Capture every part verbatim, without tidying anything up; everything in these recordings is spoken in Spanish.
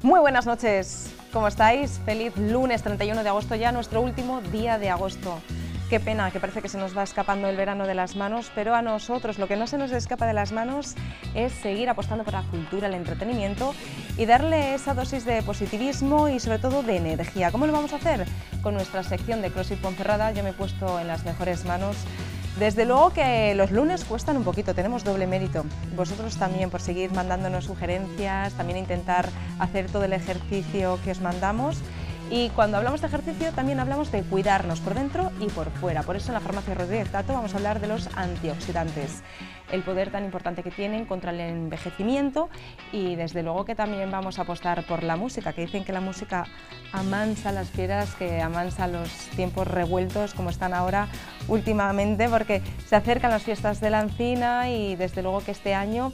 Muy buenas noches, ¿cómo estáis? Feliz lunes treinta y uno de agosto, ya nuestro último día de agosto. Qué pena, que parece que se nos va escapando el verano de las manos, pero a nosotros lo que no se nos escapa de las manos es seguir apostando por la cultura, el entretenimiento y darle esa dosis de positivismo y sobre todo de energía. ¿Cómo lo vamos a hacer? Con nuestra sección de CrossFit Ponferrada. Yo me he puesto en las mejores manos. Desde luego que los lunes cuestan un poquito, tenemos doble mérito. Vosotros también por seguir mandándonos sugerencias, también intentar hacer todo el ejercicio que os mandamos. Y cuando hablamos de ejercicio también hablamos de cuidarnos por dentro y por fuera. Por eso en la Farmacia Rodríguez Tato vamos a hablar de los antioxidantes, el poder tan importante que tienen contra el envejecimiento, y desde luego que también vamos a apostar por la música, que dicen que la música amansa las fieras, que amansa los tiempos revueltos como están ahora últimamente, porque se acercan las fiestas de la encina y desde luego que este año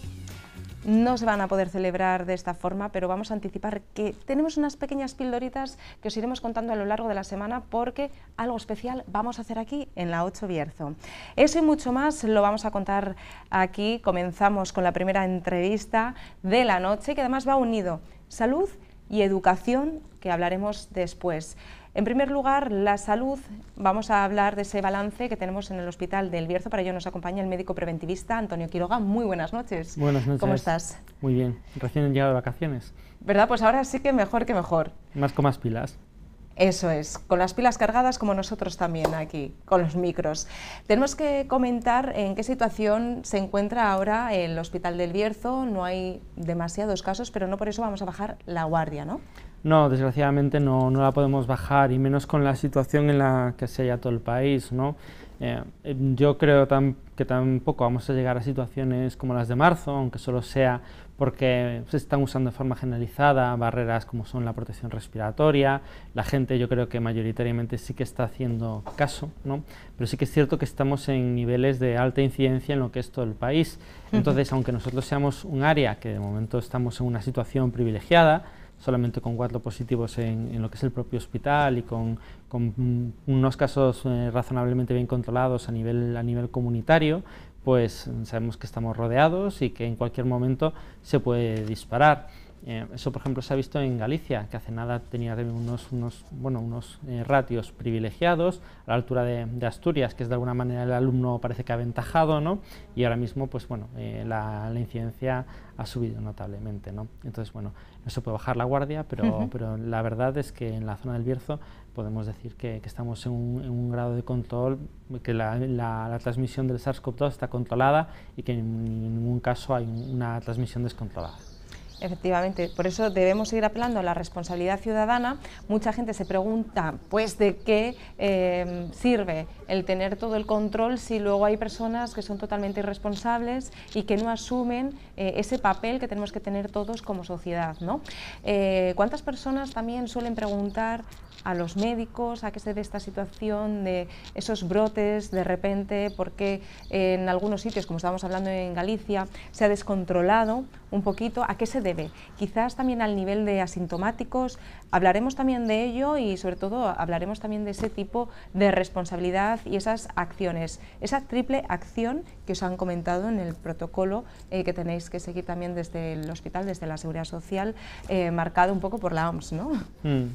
no se van a poder celebrar de esta forma, pero vamos a anticipar que tenemos unas pequeñas pildoritas que os iremos contando a lo largo de la semana, porque algo especial vamos a hacer aquí en la ocho Bierzo. Eso y mucho más lo vamos a contar aquí. Comenzamos con la primera entrevista de la noche, que además va unido salud y educación, que hablaremos después. En primer lugar, la salud. Vamos a hablar de ese balance que tenemos en el Hospital del Bierzo. Para ello nos acompaña el médico preventivista Antonio Quiroga. Muy buenas noches. Buenas noches. ¿Cómo estás? Muy bien, recién llegado de vacaciones. ¿Verdad? Pues ahora sí que mejor que mejor. Más con más pilas. Eso es, con las pilas cargadas como nosotros también aquí, con los micros. Tenemos que comentar en qué situación se encuentra ahora el Hospital del Bierzo. No hay demasiados casos, pero no por eso vamos a bajar la guardia, ¿no? No, desgraciadamente no, no la podemos bajar, y menos con la situación en la que se halla todo el país, ¿no? Eh, yo creo tam que tampoco vamos a llegar a situaciones como las de marzo, aunque solo sea porque se están usando de forma generalizada barreras como son la protección respiratoria. La gente, yo creo que mayoritariamente sí que está haciendo caso, ¿no? Pero sí que es cierto que estamos en niveles de alta incidencia en lo que es todo el país. Entonces, aunque nosotros seamos un área que de momento estamos en una situación privilegiada, solamente con cuatro positivos en, en lo que es el propio hospital y con, con unos casos eh, razonablemente bien controlados a nivel, a nivel comunitario, pues sabemos que estamos rodeados y que en cualquier momento se puede disparar. Eh, eso, por ejemplo, se ha visto en Galicia, que hace nada tenía unos, unos, bueno, unos eh, ratios privilegiados a la altura de, de Asturias, que es de alguna manera el alumno parece que ha aventajado, ¿no? Y ahora mismo, pues bueno, eh, la, la incidencia ha subido notablemente, ¿no? Entonces, bueno, no se puede bajar la guardia, pero, uh-huh. pero la verdad es que en la zona del Bierzo podemos decir que, que estamos en un, en un grado de control, que la, la, la transmisión del SARS CoV dos está controlada y que en, en ningún caso hay una transmisión descontrolada. Efectivamente, por eso debemos seguir apelando a la responsabilidad ciudadana. Mucha gente se pregunta, pues, de qué eh, sirve el tener todo el control si luego hay personas que son totalmente irresponsables y que no asumen eh, ese papel que tenemos que tener todos como sociedad, ¿no? Eh, ¿Cuántas personas también suelen preguntar a los médicos a qué se debe esta situación de esos brotes de repente? Porque en algunos sitios, como estábamos hablando en Galicia, se ha descontrolado un poquito. ¿A qué se debe? Quizás también al nivel de asintomáticos. Hablaremos también de ello y sobre todo hablaremos también de ese tipo de responsabilidad y esas acciones, esa triple acción que os han comentado en el protocolo eh, que tenéis que seguir también desde el hospital, desde la Seguridad Social, eh, marcado un poco por la O M S, ¿no? Mm.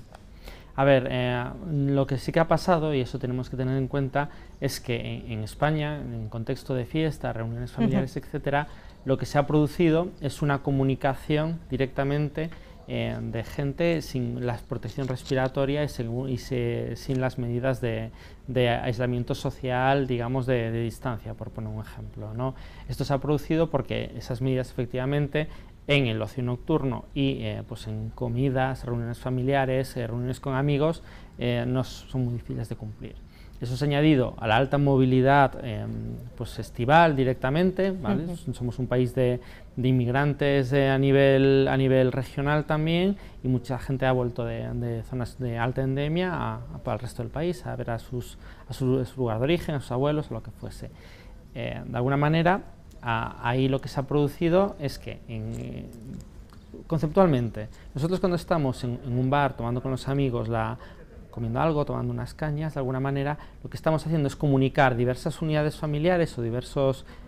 A ver, eh, lo que sí que ha pasado, y eso tenemos que tener en cuenta, es que en, en España, en contexto de fiesta, reuniones familiares, uh-huh. etcétera, lo que se ha producido es una comunicación directamente eh, de gente sin la protección respiratoria y, según, y se, sin las medidas de, de aislamiento social, digamos, de, de distancia, por poner un ejemplo, ¿no? Esto se ha producido porque esas medidas efectivamente en el ocio nocturno y eh, pues en comidas, reuniones familiares, eh, reuniones con amigos, eh, no son muy difíciles de cumplir. Eso es añadido a la alta movilidad eh, pues estival directamente, ¿vale? Uh-huh. Somos un país de, de inmigrantes eh, a, nivel, a nivel regional también, y mucha gente ha vuelto de, de zonas de alta endemia a, a, para el resto del país, a ver a, sus, a, su, a su lugar de origen, a sus abuelos, o lo que fuese. Eh, de alguna manera, a, ahí lo que se ha producido es que, en, eh, conceptualmente, nosotros cuando estamos en, en un bar tomando con los amigos la comiendo algo, tomando unas cañas, de alguna manera lo que estamos haciendo es comunicar diversas unidades familiares o diversos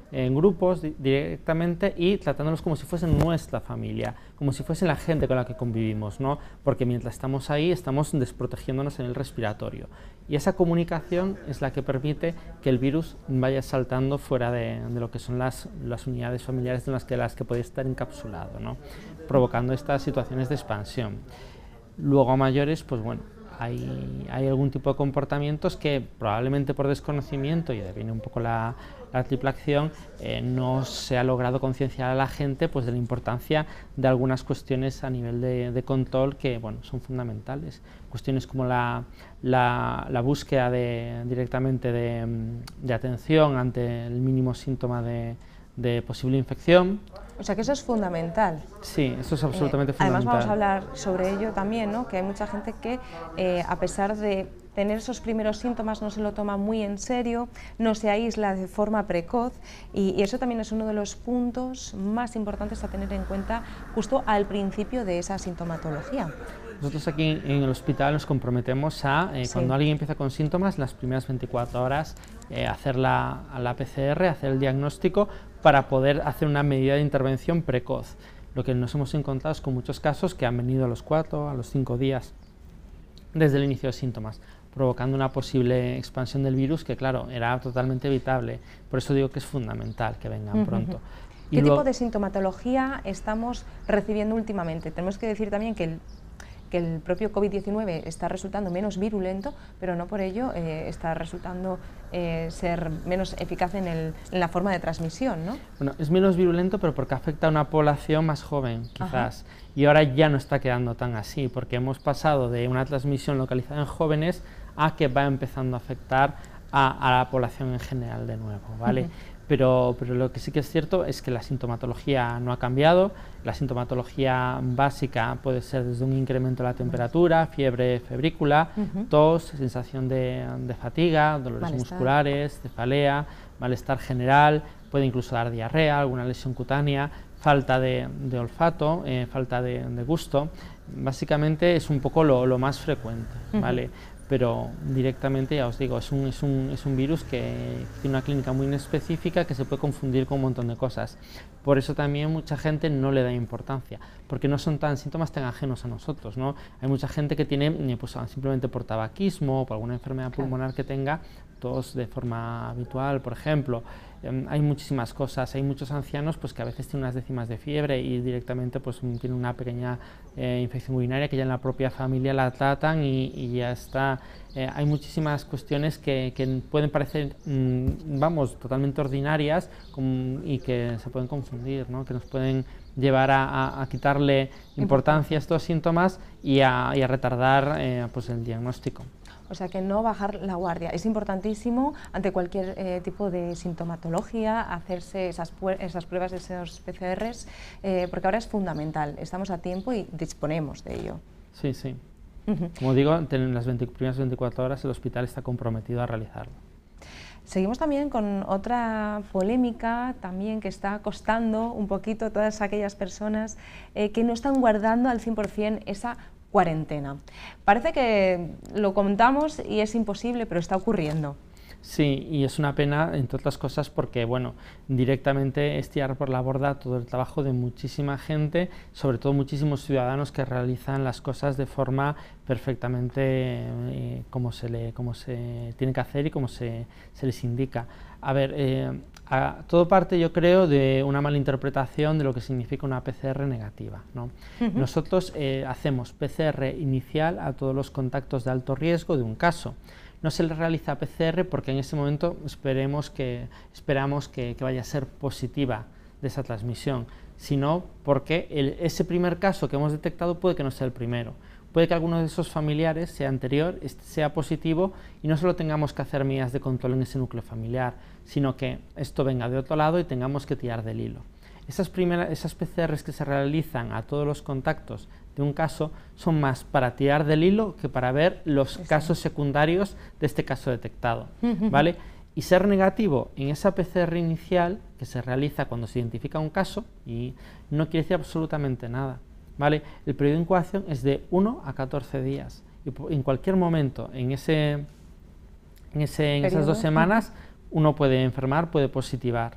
en grupos di directamente y tratándolos como si fuesen nuestra familia, como si fuesen la gente con la que convivimos, ¿no? Porque mientras estamos ahí estamos desprotegiéndonos en el respiratorio. Y esa comunicación es la que permite que el virus vaya saltando fuera de, de lo que son las, las unidades familiares en las que, las que puede estar encapsulado, ¿no? Provocando estas situaciones de expansión. Luego a mayores, pues bueno, hay, hay algún tipo de comportamientos que probablemente por desconocimiento, y de ahí viene un poco la, la triple acción, eh, no se ha logrado concienciar a la gente pues de la importancia de algunas cuestiones a nivel de, de control que bueno, son fundamentales. Cuestiones como la, la, la búsqueda de, directamente de, de atención ante el mínimo síntoma de, de posible infección. O sea que eso es fundamental. Sí, eso es absolutamente eh, fundamental. Además vamos a hablar sobre ello también, ¿no? Que hay mucha gente que eh, a pesar de tener esos primeros síntomas no se lo toma muy en serio, no se aísla de forma precoz y, y eso también es uno de los puntos más importantes a tener en cuenta justo al principio de esa sintomatología. Nosotros aquí en el hospital nos comprometemos a, eh, sí. cuando alguien empieza con síntomas, las primeras veinticuatro horas, eh, hacer la, la P C R, hacer el diagnóstico para poder hacer una medida de intervención precoz. Lo que nos hemos encontrado es con muchos casos que han venido a los cuatro, a los cinco días desde el inicio de síntomas, provocando una posible expansión del virus que, claro, era totalmente evitable. Por eso digo que es fundamental que vengan uh-huh. pronto. ¿Qué y tipo luego, de sintomatología estamos recibiendo últimamente? Tenemos que decir también que el que el propio COVID diecinueve está resultando menos virulento, pero no por ello eh, está resultando eh, ser menos eficaz en, el, en la forma de transmisión, ¿no? Bueno, es menos virulento, pero porque afecta a una población más joven, quizás. Ajá. Y ahora ya no está quedando tan así, porque hemos pasado de una transmisión localizada en jóvenes a que va empezando a afectar a, a la población en general de nuevo, ¿vale? Uh-huh. Pero, pero lo que sí que es cierto es que la sintomatología no ha cambiado. La sintomatología básica puede ser desde un incremento de la temperatura, fiebre febrícula, uh-huh. tos, sensación de, de fatiga, dolores malestar. musculares, cefalea, malestar general, puede incluso dar diarrea, alguna lesión cutánea, falta de, de olfato, eh, falta de, de gusto. Básicamente es un poco lo, lo más frecuente, uh-huh. ¿vale? Pero directamente, ya os digo, es un, es, un, es un virus que tiene una clínica muy específica que se puede confundir con un montón de cosas. Por eso también mucha gente no le da importancia, porque no son tan síntomas tan ajenos a nosotros, ¿no? Hay mucha gente que tiene, pues, simplemente por tabaquismo o por alguna enfermedad pulmonar que tenga, tos de forma habitual, por ejemplo. Eh, hay muchísimas cosas, hay muchos ancianos pues, que a veces tienen unas décimas de fiebre y directamente pues, tienen una pequeña eh, infección urinaria que ya en la propia familia la tratan y, y ya está. Eh, hay muchísimas cuestiones que, que pueden parecer, mmm, vamos, totalmente ordinarias como, y que se pueden confundir, ¿no? Que nos pueden llevar a, a, a quitarle importancia a estos síntomas y a, y a retardar eh, pues el diagnóstico. O sea que no bajar la guardia. Es importantísimo ante cualquier eh, tipo de sintomatología hacerse esas, esas pruebas, esos P C Rs, eh, porque ahora es fundamental. Estamos a tiempo y disponemos de ello. Sí, sí. Uh-huh. Como digo, en las veinte, primeras veinticuatro horas el hospital está comprometido a realizarlo. Seguimos también con otra polémica también que está costando un poquito a todas aquellas personas eh, que no están guardando al cien por cien esa cuarentena. Parece que lo contamos y es imposible, pero está ocurriendo. Sí, y es una pena, entre otras cosas, porque, bueno, directamente es tirar por la borda todo el trabajo de muchísima gente, sobre todo muchísimos ciudadanos que realizan las cosas de forma perfectamente eh, como, se le, como se tiene que hacer y como se, se les indica. A ver, eh, a, todo parte, yo creo, de una mala interpretación de lo que significa una P C R negativa, ¿no? Uh-huh. Nosotros eh, hacemos P C R inicial a todos los contactos de alto riesgo de un caso. No se le realiza P C R porque en ese momento esperemos que, esperamos que, que vaya a ser positiva de esa transmisión, sino porque el, ese primer caso que hemos detectado puede que no sea el primero. Puede que alguno de esos familiares sea anterior, sea positivo y no solo tengamos que hacer medidas de control en ese núcleo familiar, sino que esto venga de otro lado y tengamos que tirar del hilo. Esas, primeras, esas P C Rs que se realizan a todos los contactos de un caso son más para tirar del hilo que para ver los sí. casos secundarios de este caso detectado, ¿vale? Y ser negativo en esa P C R inicial que se realiza cuando se identifica un caso y no quiere decir absolutamente nada, ¿vale? El periodo de incubación es de uno a catorce días y en cualquier momento en, ese, en, ese, en esas dos semanas uno puede enfermar, puede positivar,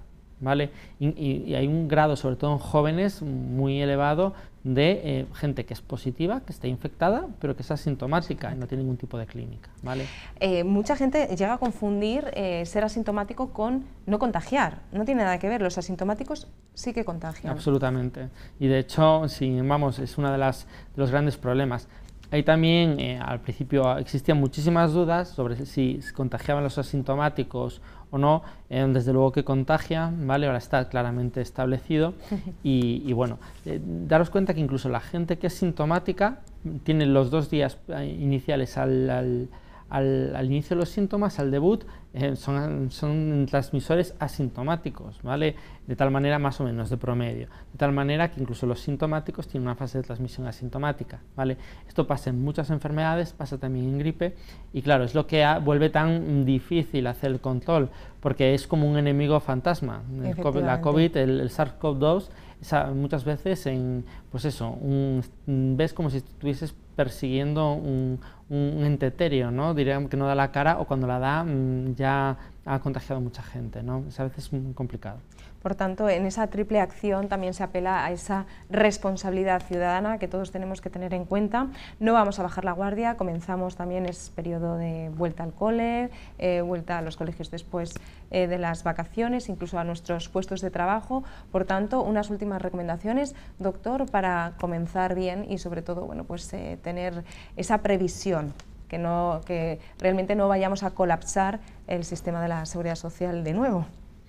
¿vale? Y, y, y hay un grado, sobre todo en jóvenes, muy elevado de eh, gente que es positiva, que está infectada, pero que es asintomática y no tiene ningún tipo de clínica, ¿vale? Eh, mucha gente llega a confundir eh, ser asintomático con no contagiar. No tiene nada que ver, los asintomáticos sí que contagian. Absolutamente. Y de hecho, si vamos, es uno de, las, de los grandes problemas. Ahí también, eh, al principio, existían muchísimas dudas sobre si contagiaban los asintomáticos o no. Eh, desde luego que contagian, ¿vale? Ahora está claramente establecido. Y, y bueno, eh, daros cuenta que incluso la gente que es sintomática tiene los dos días iniciales al, al, al, al inicio de los síntomas, al debut, eh, son, son transmisores asintomáticos, ¿vale? De tal manera, más o menos, de promedio. De tal manera que incluso los sintomáticos tienen una fase de transmisión asintomática, ¿vale? Esto pasa en muchas enfermedades, pasa también en gripe, y claro, es lo que ha, vuelve tan difícil hacer el control, porque es como un enemigo fantasma. El COVID, la COVID, el, el SARS CoV dos, esa, muchas veces, en, pues eso, un, ves como si estuvieses persiguiendo un, un ente etéreo, ¿no? Diríamos que no da la cara, o cuando la da ya ha contagiado a mucha gente, ¿no? Es a veces muy complicado. Por tanto, en esa triple acción también se apela a esa responsabilidad ciudadana que todos tenemos que tener en cuenta. No vamos a bajar la guardia, comenzamos también, es periodo de vuelta al cole, eh, vuelta a los colegios después eh, de las vacaciones, incluso a nuestros puestos de trabajo. Por tanto, unas últimas recomendaciones, doctor, para comenzar bien y sobre todo, bueno, pues eh, tener esa previsión. Que, no, que realmente no vayamos a colapsar el sistema de la seguridad social de nuevo.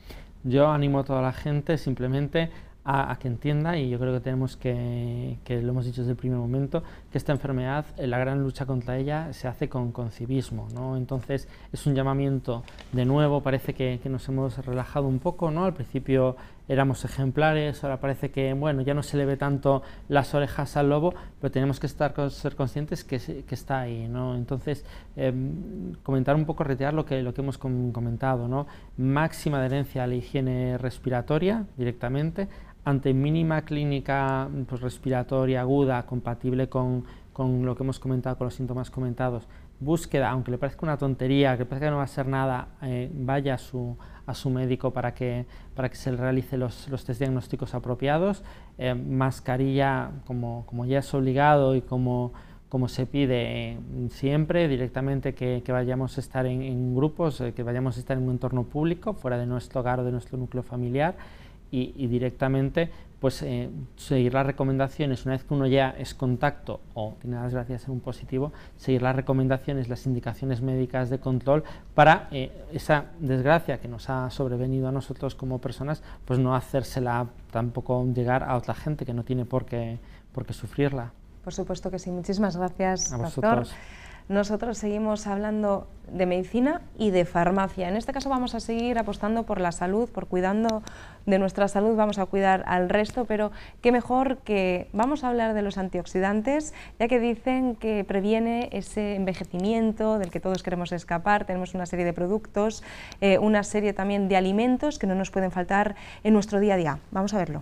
Yo animo a toda la gente simplemente a, a que entienda, y yo creo que tenemos que, que lo hemos dicho desde el primer momento, que esta enfermedad, la gran lucha contra ella se hace con, con civismo, ¿no? Entonces es un llamamiento, de nuevo, parece que, que nos hemos relajado un poco, ¿no? Al principio éramos ejemplares, ahora parece que, bueno, ya no se le ve tanto las orejas al lobo, pero tenemos que estar, ser conscientes que, que está ahí, ¿no? Entonces, eh, comentar un poco, reiterar lo que, lo que hemos comentado, ¿no? Máxima adherencia a la higiene respiratoria directamente, ante mínima clínica pues, respiratoria aguda compatible con, con lo que hemos comentado, con los síntomas comentados, búsqueda, aunque le parezca una tontería, que parezca que no va a ser nada, eh, vaya a su, a su médico para que, para que se le realice los, los test diagnósticos apropiados, eh, mascarilla como, como ya es obligado y como, como se pide eh, siempre, directamente que, que vayamos a estar en, en grupos, eh, que vayamos a estar en un entorno público, fuera de nuestro hogar o de nuestro núcleo familiar, y, y directamente pues eh, seguir las recomendaciones. Una vez que uno ya es contacto o tiene las gracias de ser un positivo, seguir las recomendaciones, las indicaciones médicas de control para eh, esa desgracia que nos ha sobrevenido a nosotros como personas, pues no hacérsela tampoco llegar a otra gente que no tiene por qué, por qué sufrirla. Por supuesto que sí. Muchísimas gracias, a doctor. Vosotros. Nosotros seguimos hablando de medicina y de farmacia. En este caso vamos a seguir apostando por la salud, por cuidando de nuestra salud, vamos a cuidar al resto, pero qué mejor que vamos a hablar de los antioxidantes, ya que dicen que previene ese envejecimiento del que todos queremos escapar. Tenemos una serie de productos, eh, una serie también de alimentos que no nos pueden faltar en nuestro día a día. Vamos a verlo.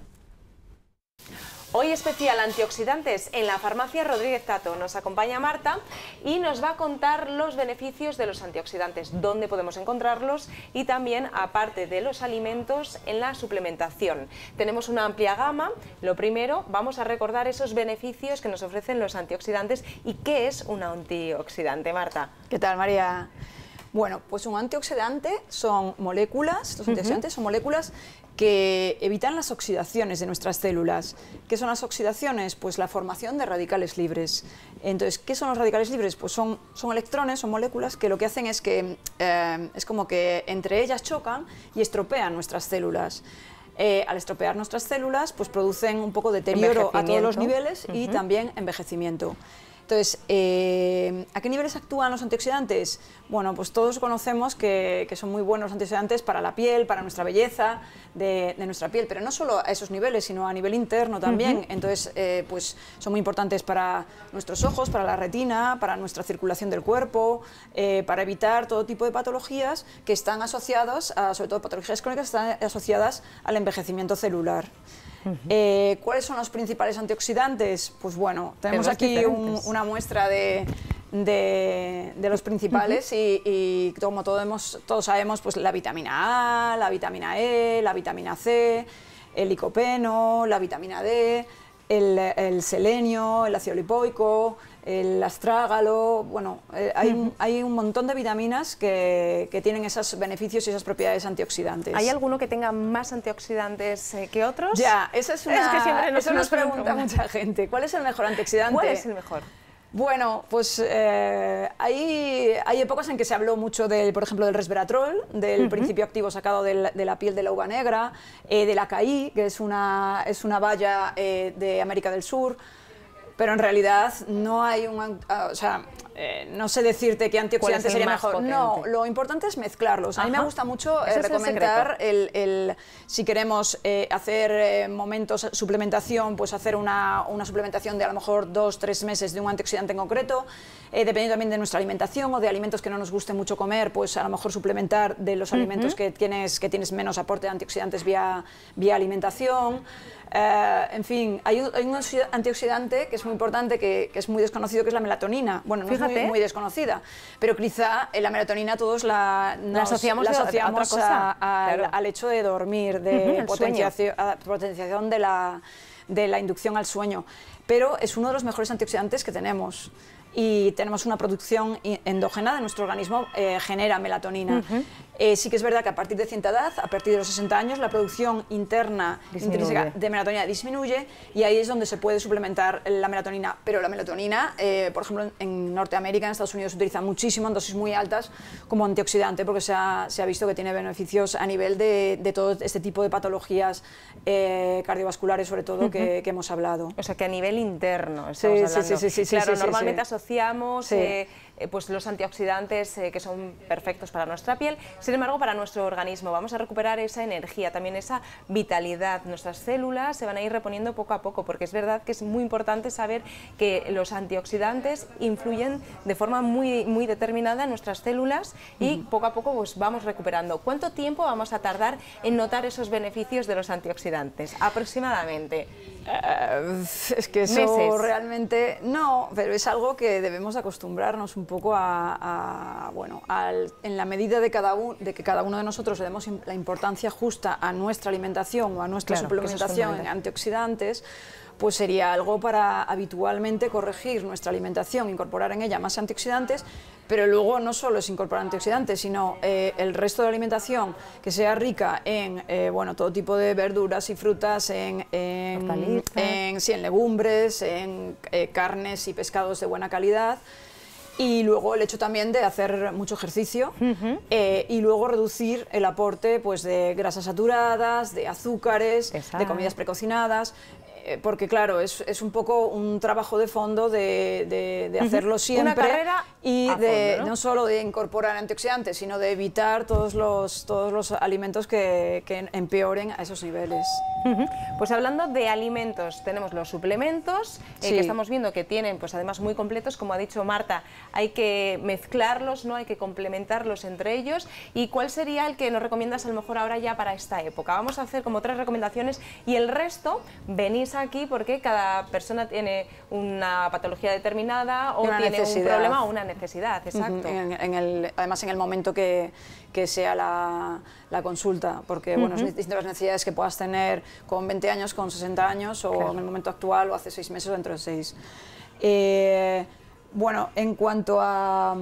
Hoy especial antioxidantes en la farmacia Rodríguez Tato. Nos acompaña Marta y nos va a contar los beneficios de los antioxidantes, dónde podemos encontrarlos y también, aparte de los alimentos, en la suplementación. Tenemos una amplia gama. Lo primero, vamos a recordar esos beneficios que nos ofrecen los antioxidantes y qué es un antioxidante, Marta. ¿Qué tal, María? Bueno, pues un antioxidante son moléculas, los antioxidantes uh-huh. son moléculas que evitan las oxidaciones de nuestras células. ¿Qué son las oxidaciones? Pues la formación de radicales libres. Entonces, ¿qué son los radicales libres? Pues son, son electrones, son moléculas que lo que hacen es que eh, es como que entre ellas chocan y estropean nuestras células. Eh, al estropear nuestras células, pues producen un poco de deterioro a todos los niveles y uh-huh. también envejecimiento. Entonces, eh, ¿a qué niveles actúan los antioxidantes? Bueno, pues todos conocemos que, que son muy buenos los antioxidantes para la piel, para nuestra belleza de, de nuestra piel, pero no solo a esos niveles, sino a nivel interno también. Uh-huh. Entonces, eh, pues son muy importantes para nuestros ojos, para la retina, para nuestra circulación del cuerpo, eh, para evitar todo tipo de patologías que están asociadas, a, sobre todo patologías crónicas, están asociadas al envejecimiento celular. Uh-huh. eh, ¿Cuáles son los principales antioxidantes? Pues bueno, tenemos aquí un, una muestra de, de, de los principales uh-huh. y, y como todos, hemos, todos sabemos, pues la vitamina A, la vitamina E, la vitamina C, el licopeno, la vitamina D, el, el selenio, el ácido lipoico, el astrágalo, bueno, eh, hay, uh-huh. hay un montón de vitaminas que, que tienen esos beneficios y esas propiedades antioxidantes. ¿Hay alguno que tenga más antioxidantes eh, que otros? Ya, esa es una, es que siempre nos, eso nos pregunta preguntan. mucha gente. ¿Cuál es el mejor antioxidante? ¿Cuál es el mejor? Bueno, pues eh, hay, hay épocas en que se habló mucho, del, por ejemplo, del resveratrol, del uh-huh. principio activo sacado de la, de la piel de la uva negra, eh, del acaí, que es una, es una baya eh, de América del Sur, pero en realidad no hay un... Uh, o sea, eh, no sé decirte qué antioxidante sería mejor. Potente? No, lo importante es mezclarlos. Ajá. A mí me gusta mucho eh, recomendar, el, el, si queremos eh, hacer eh, momentos, suplementación, pues hacer una, una suplementación de a lo mejor dos, tres meses de un antioxidante en concreto, eh, dependiendo también de nuestra alimentación o de alimentos que no nos guste mucho comer, pues a lo mejor suplementar de los uh-huh. alimentos que tienes, que tienes menos aporte de antioxidantes vía, vía alimentación. Uh, en fin, hay un, hay un antioxidante que es muy importante, que, que es muy desconocido, que es la melatonina. Bueno, no Fíjate. es muy, muy desconocida, pero quizá la melatonina todos la, nos, la asociamos, la asociamos a, a, a, a, claro. al hecho de dormir, de uh-huh, potenciación, a, potenciación de la, de la inducción al sueño. Pero es uno de los mejores antioxidantes que tenemos. Y tenemos una producción endógena de nuestro organismo, eh, genera melatonina. Uh-huh. eh, sí que es verdad que a partir de cierta edad, a partir de los sesenta años, la producción interna intrínseca de melatonina disminuye y ahí es donde se puede suplementar la melatonina. Pero la melatonina, eh, por ejemplo, en, en Norteamérica, en Estados Unidos, se utiliza muchísimo en dosis muy altas como antioxidante porque se ha, se ha visto que tiene beneficios a nivel de, de todo este tipo de patologías eh, cardiovasculares, sobre todo, uh-huh. que, que hemos hablado. O sea, que a nivel interno estamos sí, hablando. Sí, sí, sí, sí, claro, sí, sí, normalmente sí. asociamos sí. eh, eh, pues los antioxidantes eh, que son perfectos para nuestra piel, sin embargo para nuestro organismo vamos a recuperar esa energía, también esa vitalidad, nuestras células se van a ir reponiendo poco a poco, porque es verdad que es muy importante saber que los antioxidantes influyen de forma muy, muy determinada en nuestras células y mm. poco a poco pues vamos recuperando. ¿Cuánto tiempo vamos a tardar en notar esos beneficios de los antioxidantes? Aproximadamente. Uh, es que eso ¿Meses? Realmente no, pero es algo que debemos acostumbrarnos un poco a, a bueno, al, en la medida de, cada un, de que cada uno de nosotros le demos la importancia justa a nuestra alimentación o a nuestra claro, suplementación en antioxidantes, pues sería algo para habitualmente corregir nuestra alimentación, incorporar en ella más antioxidantes, pero luego no solo es incorporar antioxidantes, sino eh, el resto de la alimentación que sea rica en eh, bueno, todo tipo de verduras y frutas, en, en, en, sí, en legumbres, en eh, carnes y pescados de buena calidad. Y luego el hecho también de hacer mucho ejercicio uh-huh. eh, y luego reducir el aporte pues, de grasas saturadas, de azúcares, Exacto. de comidas precocinadas, eh, porque claro, es, es un poco un trabajo de fondo de, de, de uh-huh. hacerlo siempre. Una carrera y a de fondo, ¿no? no solo de incorporar antioxidantes, sino de evitar todos los, todos los alimentos que, que empeoren a esos niveles. Uh-huh. Pues hablando de alimentos, tenemos los suplementos eh, sí. que estamos viendo que tienen pues además muy completos, como ha dicho Marta, hay que mezclarlos, ¿no? Hay que complementarlos entre ellos. ¿Y cuál sería el que nos recomiendas a lo mejor ahora ya para esta época? Vamos a hacer como tres recomendaciones y el resto venís aquí porque cada persona tiene una patología determinada o una tiene necesidad. un problema o una necesidad, exacto. Uh-huh. en, en el, además en el momento que, que sea la, la consulta, porque uh-huh. bueno, son distintas necesidades que puedas tener con veinte años, con sesenta años o claro. en el momento actual o hace seis meses o dentro de seis. Eh, Bueno, en cuanto a,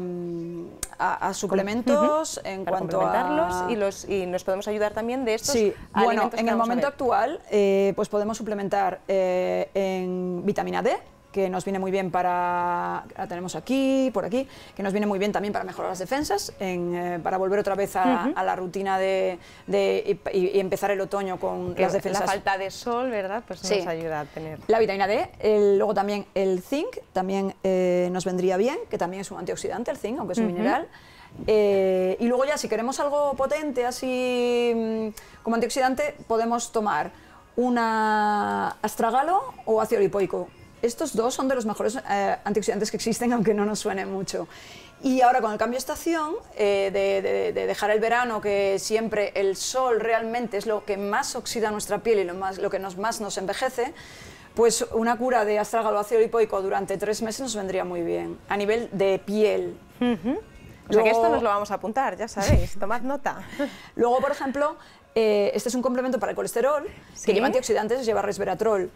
a, a suplementos, uh-huh. en Para cuanto a... Y, los, y nos podemos ayudar también de estos sí, alimentos bueno, en que el momento a actual eh, pues podemos suplementar eh, en vitamina D, que nos viene muy bien para, la tenemos aquí, por aquí, que nos viene muy bien también para mejorar las defensas, en, eh, para volver otra vez a, uh-huh. a la rutina de, de y, y empezar el otoño con que las defensas. La falta de sol, ¿verdad? Pues sí. nos ayuda a tener. La vitamina D, el, luego también el zinc, también eh, nos vendría bien, que también es un antioxidante el zinc, aunque es un uh-huh. mineral. Eh, y luego ya si queremos algo potente, así como antioxidante, podemos tomar una astragalo o ácido lipoico. Estos dos son de los mejores eh, antioxidantes que existen, aunque no nos suene mucho. Y ahora con el cambio de estación, eh, de, de, de dejar el verano, que siempre el sol realmente es lo que más oxida nuestra piel y lo, más, lo que nos, más nos envejece, Pues una cura de astragaloceo lipoico durante tres meses nos vendría muy bien, a nivel de piel. Uh-huh. O sea que esto nos lo vamos a apuntar, ya sabéis, tomad nota. Luego, por ejemplo, eh, este es un complemento para el colesterol, ¿sí? Que lleva antioxidantes, lleva resveratrol.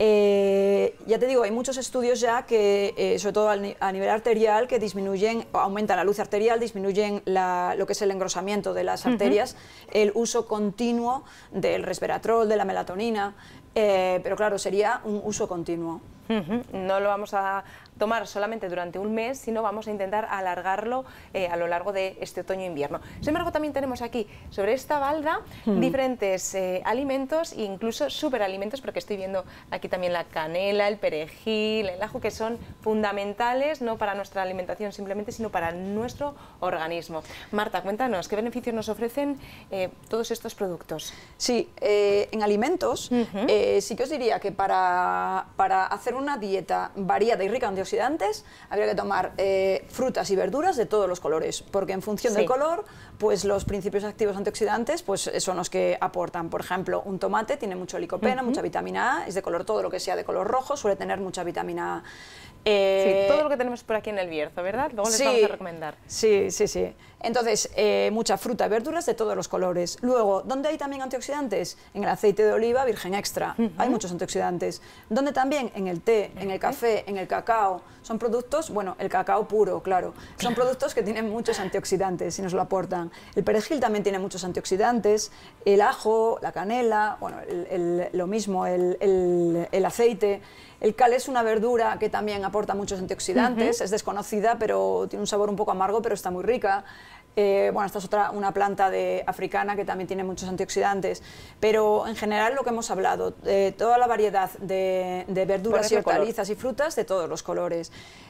Eh, ya te digo, hay muchos estudios ya que, eh, sobre todo a nivel arterial, que disminuyen, aumentan la luz arterial, disminuyen la, lo que es el engrosamiento de las arterias, uh-huh. El uso continuo del resveratrol, de la melatonina, eh, pero claro, sería un uso continuo. Uh-huh. No lo vamos a tomar solamente durante un mes, sino vamos a intentar alargarlo eh, a lo largo de este otoño-invierno. Sin embargo, también tenemos aquí, sobre esta balda, uh-huh. diferentes eh, alimentos e incluso superalimentos, porque estoy viendo aquí también la canela, el perejil, el ajo, que son fundamentales, no para nuestra alimentación simplemente, sino para nuestro organismo. Marta, cuéntanos, ¿qué beneficios nos ofrecen eh, todos estos productos? Sí, eh, en alimentos, uh-huh. eh, sí que os diría que para, para hacer una dieta variada y rica en antioxidantes, habría que tomar eh, frutas y verduras de todos los colores, porque en función sí. del color, pues los principios activos antioxidantes pues son los que aportan. Por ejemplo, un tomate tiene mucho licopeno, uh-huh. mucha vitamina A, es de color, todo lo que sea de color rojo suele tener mucha vitamina A. Eh, sí, todo lo que tenemos por aquí en el Bierzo, ¿verdad? Luego les sí, vamos a recomendar. Sí, sí, sí. Entonces, eh, mucha fruta y verduras de todos los colores. Luego, ¿dónde hay también antioxidantes? En el aceite de oliva virgen extra, uh-huh. hay muchos antioxidantes. ¿Dónde también? En el té, en el café, en el cacao. Son productos, bueno, el cacao puro, claro. Son productos que tienen muchos antioxidantes y nos lo aportan. El perejil también tiene muchos antioxidantes, el ajo, la canela, bueno, el, el, lo mismo, el, el, el aceite. El cal es una verdura que también aporta muchos antioxidantes, uh-huh. es desconocida, pero tiene un sabor un poco amargo, pero está muy rica. Eh, bueno, esta es otra, una planta de, africana que también tiene muchos antioxidantes, pero en general lo que hemos hablado, de toda la variedad de, de verduras y hortalizas color. y frutas de todos los colores.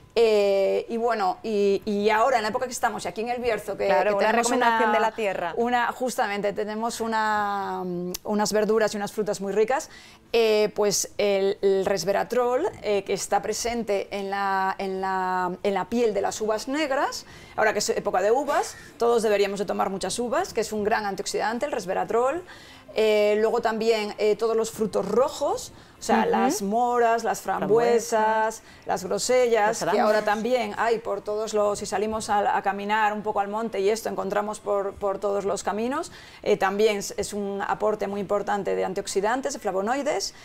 Eh, y bueno, y, y ahora en la época que estamos, y aquí en el Bierzo, que, claro, que una tenemos recomendación una, de la tierra. Una, justamente, tenemos una, unas verduras y unas frutas muy ricas, eh, pues el, el resveratrol, eh, que está presente en la, en, la, en la piel de las uvas negras, ahora que es época de uvas, todos deberíamos de tomar muchas uvas, que es un gran antioxidante, el resveratrol. Eh, luego también eh, todos los frutos rojos, o sea, uh-huh. las moras, las frambuesas, Frambuesa. las grosellas, que ahora también hay por todos los, si salimos a, a caminar un poco al monte y esto encontramos por, por todos los caminos, eh, también es, es un aporte muy importante de antioxidantes, de flavonoides.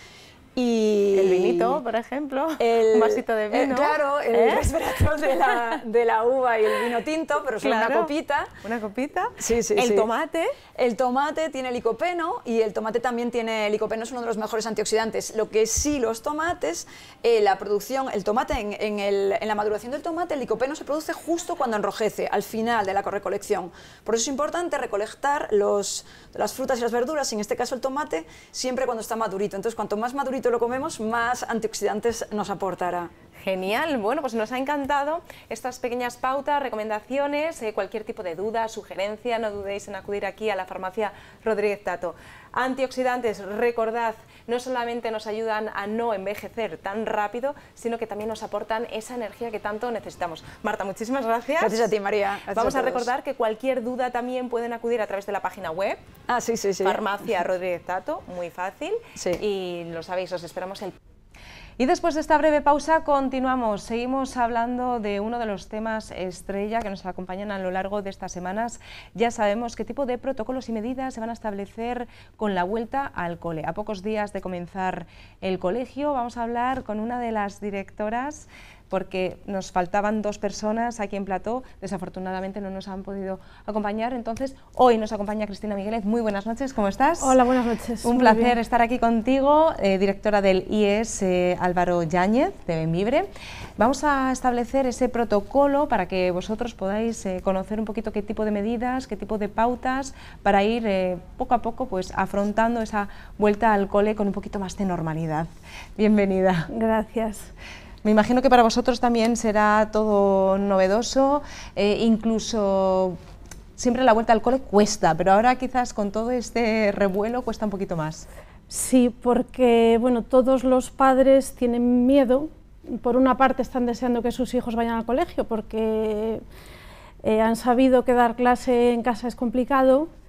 Y el vinito, por ejemplo, el, un vasito de vino. El, claro, el ¿Eh? resveratrol de la, de la uva y el vino tinto, pero solo claro, una copita. Una copita. Sí, sí, el sí. tomate. El tomate tiene licopeno y el tomate también tiene licopeno, es uno de los mejores antioxidantes. Lo que sí, los tomates, eh, la producción, el tomate, en, en, el, en la maduración del tomate, el licopeno se produce justo cuando enrojece, al final de la recolección. Por eso es importante recolectar los, las frutas y las verduras, en este caso el tomate, siempre cuando está madurito. Entonces, cuanto más madurito lo comemos, más antioxidantes nos aportará. Genial, bueno, pues nos ha encantado estas pequeñas pautas, recomendaciones, eh, cualquier tipo de duda, sugerencia, no dudéis en acudir aquí a la farmacia Rodríguez Tato. Antioxidantes, recordad, no solamente nos ayudan a no envejecer tan rápido, sino que también nos aportan esa energía que tanto necesitamos. Marta, muchísimas gracias. Gracias a ti, María. Gracias Vamos a, a recordar que cualquier duda también pueden acudir a través de la página web. Ah, sí, sí, sí. Farmacia Rodríguez Tato, muy fácil. Sí. Y lo sabéis, os esperamos el... Y después de esta breve pausa continuamos, seguimos hablando de uno de los temas estrella que nos acompañan a lo largo de estas semanas. Ya sabemos qué tipo de protocolos y medidas se van a establecer con la vuelta al cole. A pocos días de comenzar el colegio vamos a hablar con una de las directoras, porque nos faltaban dos personas aquí en plató, desafortunadamente no nos han podido acompañar, entonces hoy nos acompaña Cristina Migueles. Muy buenas noches, ¿cómo estás? Hola, buenas noches. Un Muy placer bien. estar aquí contigo, eh, directora del I E S eh, Álvaro Yáñez de Bemvibre. Vamos a establecer ese protocolo para que vosotros podáis eh, conocer un poquito qué tipo de medidas, qué tipo de pautas, para ir eh, poco a poco pues afrontando esa vuelta al cole con un poquito más de normalidad. Bienvenida. Gracias. Me imagino que para vosotros también será todo novedoso, eh, incluso siempre la vuelta al cole cuesta, pero ahora quizás con todo este revuelo cuesta un poquito más. Sí, porque bueno, todos los padres tienen miedo. Por una parte están deseando que sus hijos vayan al colegio porque eh, han sabido que dar clase en casa es complicado,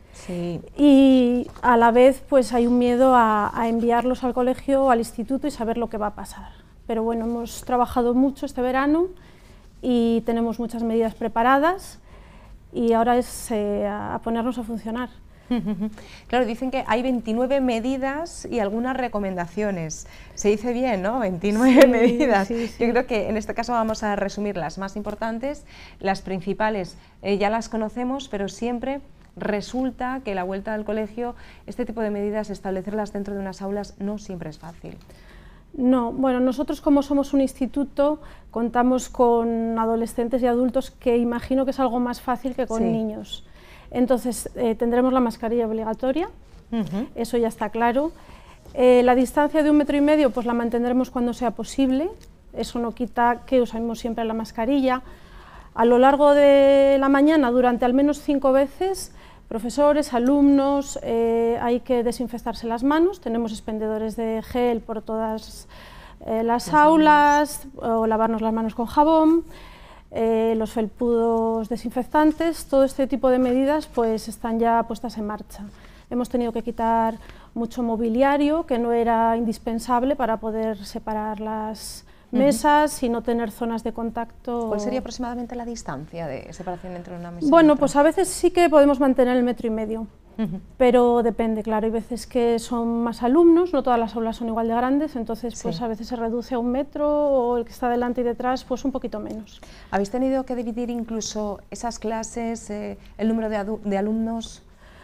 Sí. Y a la vez pues hay un miedo a, a enviarlos al colegio o al instituto y saber lo que va a pasar. Pero bueno, hemos trabajado mucho este verano y tenemos muchas medidas preparadas y ahora es eh, a ponernos a funcionar. Claro, dicen que hay veintinueve medidas y algunas recomendaciones. Se dice bien, ¿no? veintinueve sí, medidas. Sí, sí. Yo creo que en este caso vamos a resumir las más importantes, las principales eh, ya las conocemos, pero siempre resulta que la vuelta al colegio, este tipo de medidas, establecerlas dentro de unas aulas no siempre es fácil. No, bueno, nosotros como somos un instituto contamos con adolescentes y adultos que imagino que es algo más fácil que con Sí. niños. Entonces eh, tendremos la mascarilla obligatoria, Uh-huh. eso ya está claro. Eh, la distancia de un metro y medio pues la mantendremos cuando sea posible, eso no quita que usemos siempre la mascarilla. A lo largo de la mañana, durante al menos cinco veces, profesores, alumnos, eh, hay que desinfectarse las manos, tenemos expendedores de gel por todas eh, las, las aulas, o lavarnos las manos con jabón, eh, los felpudos desinfectantes, todo este tipo de medidas pues están ya puestas en marcha. Hemos tenido que quitar mucho mobiliario que no era indispensable para poder separar las mesas uh-huh. y no tener zonas de contacto. ¿Cuál sería aproximadamente la distancia de separación entre una mesa Bueno, y otra? Pues a veces sí que podemos mantener el metro y medio, uh-huh. pero depende, claro, hay veces que son más alumnos, no todas las aulas son igual de grandes, entonces sí. pues a veces se reduce a un metro o el que está delante y detrás pues un poquito menos. ¿Habéis tenido que dividir incluso esas clases, eh, el número de, de alumnos?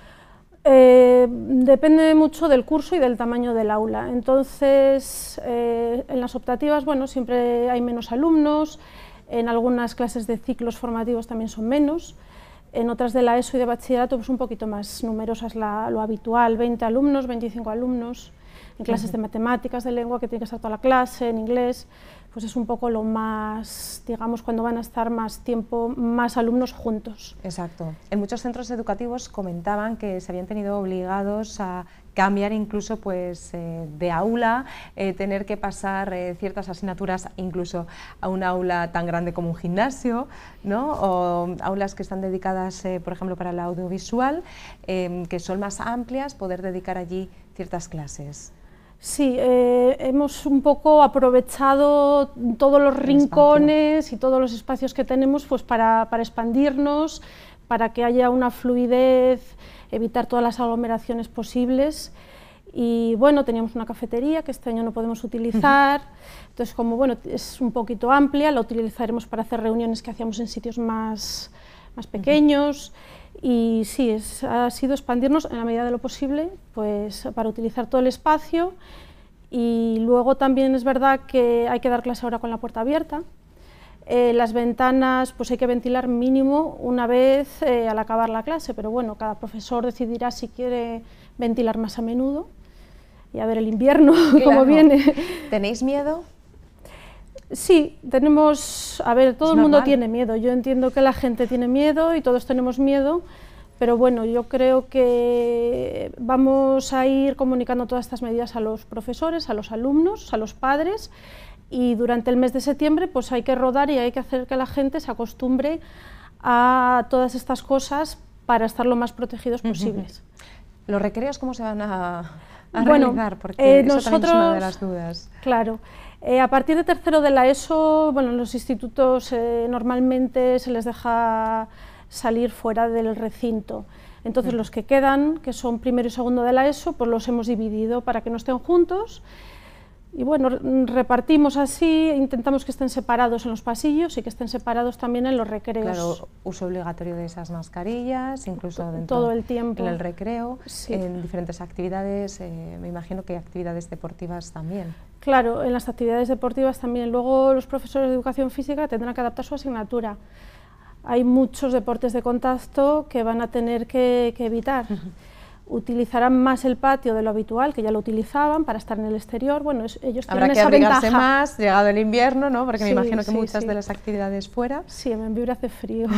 Eh, depende mucho del curso y del tamaño del aula. Entonces, eh, en las optativas, bueno, siempre hay menos alumnos, en algunas clases de ciclos formativos también son menos, en otras de la ESO y de bachillerato pues un poquito más numerosas la, lo habitual, veinte alumnos, veinticinco alumnos, en clases uh-huh. de matemáticas, de lengua, que tiene que estar toda la clase, en inglés, pues es un poco lo más, digamos, cuando van a estar más tiempo, más alumnos juntos. Exacto. En muchos centros educativos comentaban que se habían tenido obligados a cambiar incluso pues, eh, de aula, eh, tener que pasar eh, ciertas asignaturas incluso a un aula tan grande como un gimnasio, ¿no? O aulas que están dedicadas, eh, por ejemplo, para el audiovisual, eh, que son más amplias, poder dedicar allí ciertas clases. Sí, eh, hemos un poco aprovechado todos los rincones y todos los espacios que tenemos pues para, para expandirnos, para que haya una fluidez, evitar todas las aglomeraciones posibles. Y bueno, teníamos una cafetería que este año no podemos utilizar, uh-huh. entonces como bueno, es un poquito amplia, la utilizaremos para hacer reuniones que hacíamos en sitios más, más pequeños. Uh-huh. Y sí, es, ha sido expandirnos en la medida de lo posible pues, para utilizar todo el espacio y luego también es verdad que hay que dar clase ahora con la puerta abierta. Eh, las ventanas pues hay que ventilar mínimo una vez eh, al acabar la clase, pero bueno, cada profesor decidirá si quiere ventilar más a menudo y a ver el invierno claro. cómo viene. ¿Tenéis miedo? Sí, tenemos, a ver, todo el mundo tiene miedo, yo entiendo que la gente tiene miedo y todos tenemos miedo, pero bueno, yo creo que vamos a ir comunicando todas estas medidas a los profesores, a los alumnos, a los padres y durante el mes de septiembre pues hay que rodar y hay que hacer que la gente se acostumbre a todas estas cosas para estar lo más protegidos posibles. Uh-huh. ¿Los recreos cómo se van a, a bueno, realizar? Porque eh, eso nosotros, también es una de las dudas. Claro. Eh, a partir de tercero de la ESO, bueno, en los institutos eh, normalmente se les deja salir fuera del recinto. Entonces sí. los que quedan, que son primero y segundo de la ESO, pues los hemos dividido para que no estén juntos. Y bueno, repartimos así, intentamos que estén separados en los pasillos y que estén separados también en los recreos. Claro, uso obligatorio de esas mascarillas, incluso dentro, todo el tiempo. En el recreo, sí. en diferentes actividades, eh, me imagino que actividades deportivas también. Claro, en las actividades deportivas también. Luego los profesores de educación física tendrán que adaptar su asignatura. Hay muchos deportes de contacto que van a tener que, que evitar. Uh-huh. Utilizarán más el patio de lo habitual, que ya lo utilizaban, para estar en el exterior. Bueno, es, ellos Habrá tienen que esa abrigarse ventaja. más, llegado el invierno, ¿no? Porque sí, me imagino que sí, muchas sí. de las actividades fuera. Sí, en Membiure hace frío.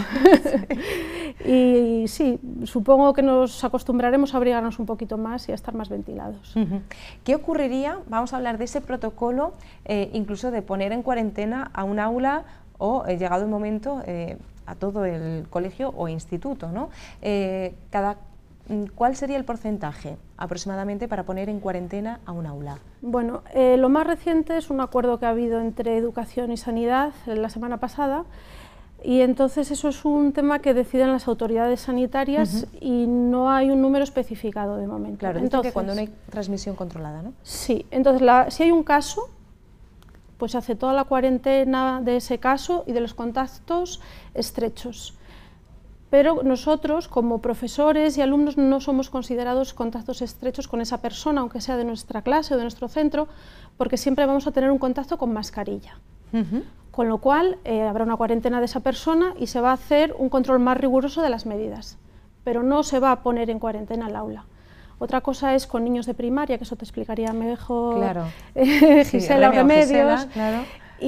sí. Y sí, supongo que nos acostumbraremos a abrigarnos un poquito más y a estar más ventilados. Uh-huh. ¿Qué ocurriría? Vamos a hablar de ese protocolo, eh, incluso de poner en cuarentena a un aula o, eh, llegado el momento, eh, a todo el colegio o instituto, ¿no? Eh, cada ¿cuál sería el porcentaje aproximadamente para poner en cuarentena a un aula? Bueno, eh, lo más reciente es un acuerdo que ha habido entre Educación y Sanidad la semana pasada, y entonces eso es un tema que deciden las autoridades sanitarias uh-huh. y no hay un número especificado de momento. Claro, entonces, que cuando no hay transmisión controlada, ¿no? Sí, entonces la, si hay un caso, pues se hace toda la cuarentena de ese caso y de los contactos estrechos. Pero nosotros, como profesores y alumnos, no somos considerados contactos estrechos con esa persona, aunque sea de nuestra clase o de nuestro centro, porque siempre vamos a tener un contacto con mascarilla. Uh-huh. Con lo cual, eh, habrá una cuarentena de esa persona y se va a hacer un control más riguroso de las medidas, pero no se va a poner en cuarentena el aula. Otra cosa es con niños de primaria, que eso te explicaría mejor claro. eh, Gisela sí, Remedios. Gisela, claro.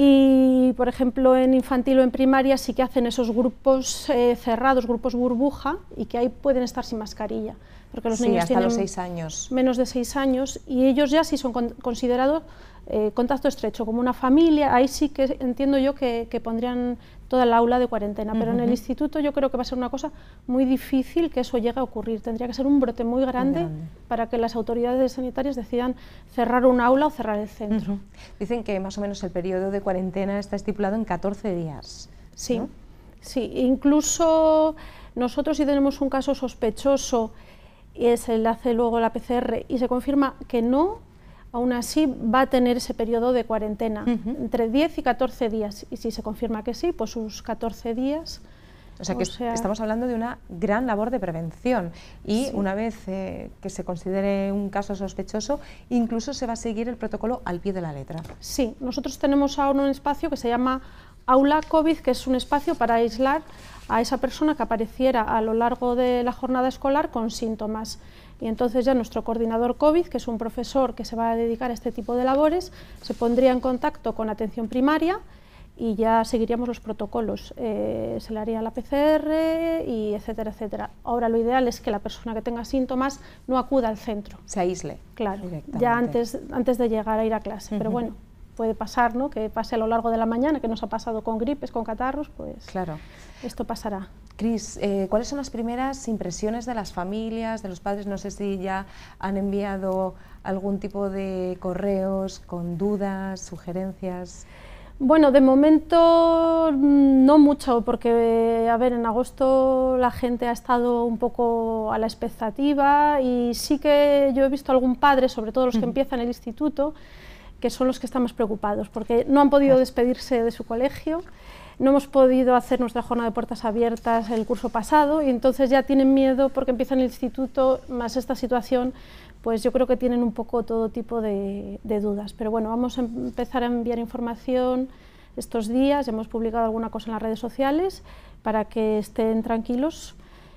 Y, por ejemplo, en infantil o en primaria sí que hacen esos grupos eh, cerrados, grupos burbuja, y que ahí pueden estar sin mascarilla. Porque los sí, niños hasta tienen los seis años. menos de seis años y ellos ya sí son con, considerados eh, contacto estrecho, como una familia. Ahí sí que entiendo yo que, que pondrían toda el aula de cuarentena, pero uh-huh. en el instituto yo creo que va a ser una cosa muy difícil que eso llegue a ocurrir. Tendría que ser un brote muy grande, muy grande. para que las autoridades sanitarias decidan cerrar un aula o cerrar el centro. Uh-huh. Dicen que más o menos el periodo de cuarentena está estipulado en catorce días. Sí, ¿no? sí, incluso nosotros si tenemos un caso sospechoso y se le hace luego la P C R y se confirma que no, aún así va a tener ese periodo de cuarentena, uh-huh. entre diez y catorce días, y si se confirma que sí, pues sus catorce días. O sea que o sea, estamos hablando de una gran labor de prevención y sí. una vez eh, que se considere un caso sospechoso, incluso se va a seguir el protocolo al pie de la letra. Sí, nosotros tenemos ahora un espacio que se llama Aula COVID, que es un espacio para aislar a esa persona que apareciera a lo largo de la jornada escolar con síntomas. Y entonces ya nuestro coordinador COVID, que es un profesor que se va a dedicar a este tipo de labores, se pondría en contacto con atención primaria y ya seguiríamos los protocolos. Eh, se le haría la P C R y etcétera, etcétera. Ahora lo ideal es que la persona que tenga síntomas no acuda al centro. Se aísle. Claro, ya antes, antes de llegar a ir a clase, uh-huh. pero bueno. Puede pasar, ¿no? Que pase a lo largo de la mañana, que nos ha pasado con gripes, con catarros, pues claro. esto pasará. Cris, eh, ¿cuáles son las primeras impresiones de las familias, de los padres? No sé si ya han enviado algún tipo de correos con dudas, sugerencias. Bueno, de momento no mucho, porque a ver, en agosto la gente ha estado un poco a la expectativa y sí que yo he visto algún padre, sobre todo los que empiezan el instituto, que son los que están más preocupados, porque no han podido despedirse de su colegio, no hemos podido hacer nuestra jornada de puertas abiertas el curso pasado y entonces ya tienen miedo porque empiezan el instituto, más esta situación, pues yo creo que tienen un poco todo tipo de, de dudas. Pero bueno, vamos a empezar a enviar información estos días, hemos publicado alguna cosa en las redes sociales para que estén tranquilos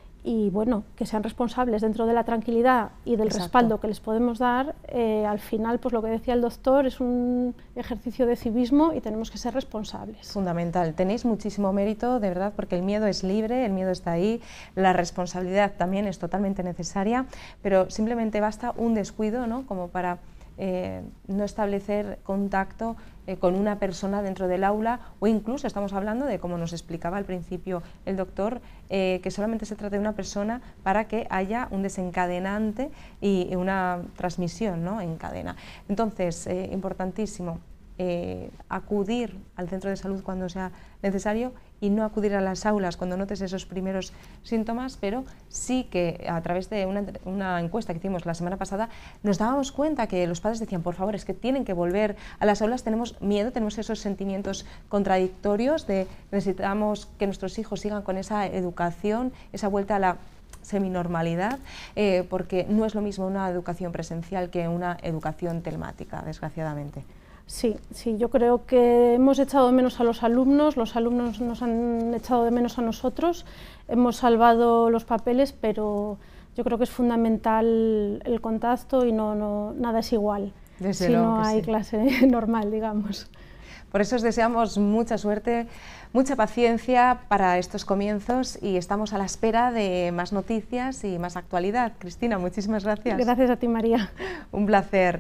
y bueno, que sean responsables dentro de la tranquilidad y del Exacto. respaldo que les podemos dar. Eh, al final, pues lo que decía el doctor, es un ejercicio de civismo y tenemos que ser responsables. Fundamental, tenéis muchísimo mérito, de verdad, porque el miedo es libre, el miedo está ahí, la responsabilidad también es totalmente necesaria, pero simplemente basta un descuido, ¿no? Como para eh, no establecer contacto Eh, con una persona dentro del aula, o incluso estamos hablando de, como nos explicaba al principio el doctor, eh, que solamente se trata de una persona para que haya un desencadenante y una transmisión, ¿no? en cadena. Entonces, eh, importantísimo, eh, acudir al centro de salud cuando sea necesario y no acudir a las aulas cuando notes esos primeros síntomas, pero sí que a través de una, una encuesta que hicimos la semana pasada nos dábamos cuenta que los padres decían, por favor, es que tienen que volver a las aulas, tenemos miedo, tenemos esos sentimientos contradictorios de necesitamos que nuestros hijos sigan con esa educación, esa vuelta a la seminormalidad, eh, porque no es lo mismo una educación presencial que una educación telemática, desgraciadamente. Sí, sí, yo creo que hemos echado de menos a los alumnos, los alumnos nos han echado de menos a nosotros, hemos salvado los papeles, pero yo creo que es fundamental el contacto y no, no, nada es igual, Desde si luego no que hay sí. clase normal, digamos. Por eso os deseamos mucha suerte, mucha paciencia para estos comienzos y estamos a la espera de más noticias y más actualidad. Cristina, muchísimas gracias. Gracias a ti, María. Un placer.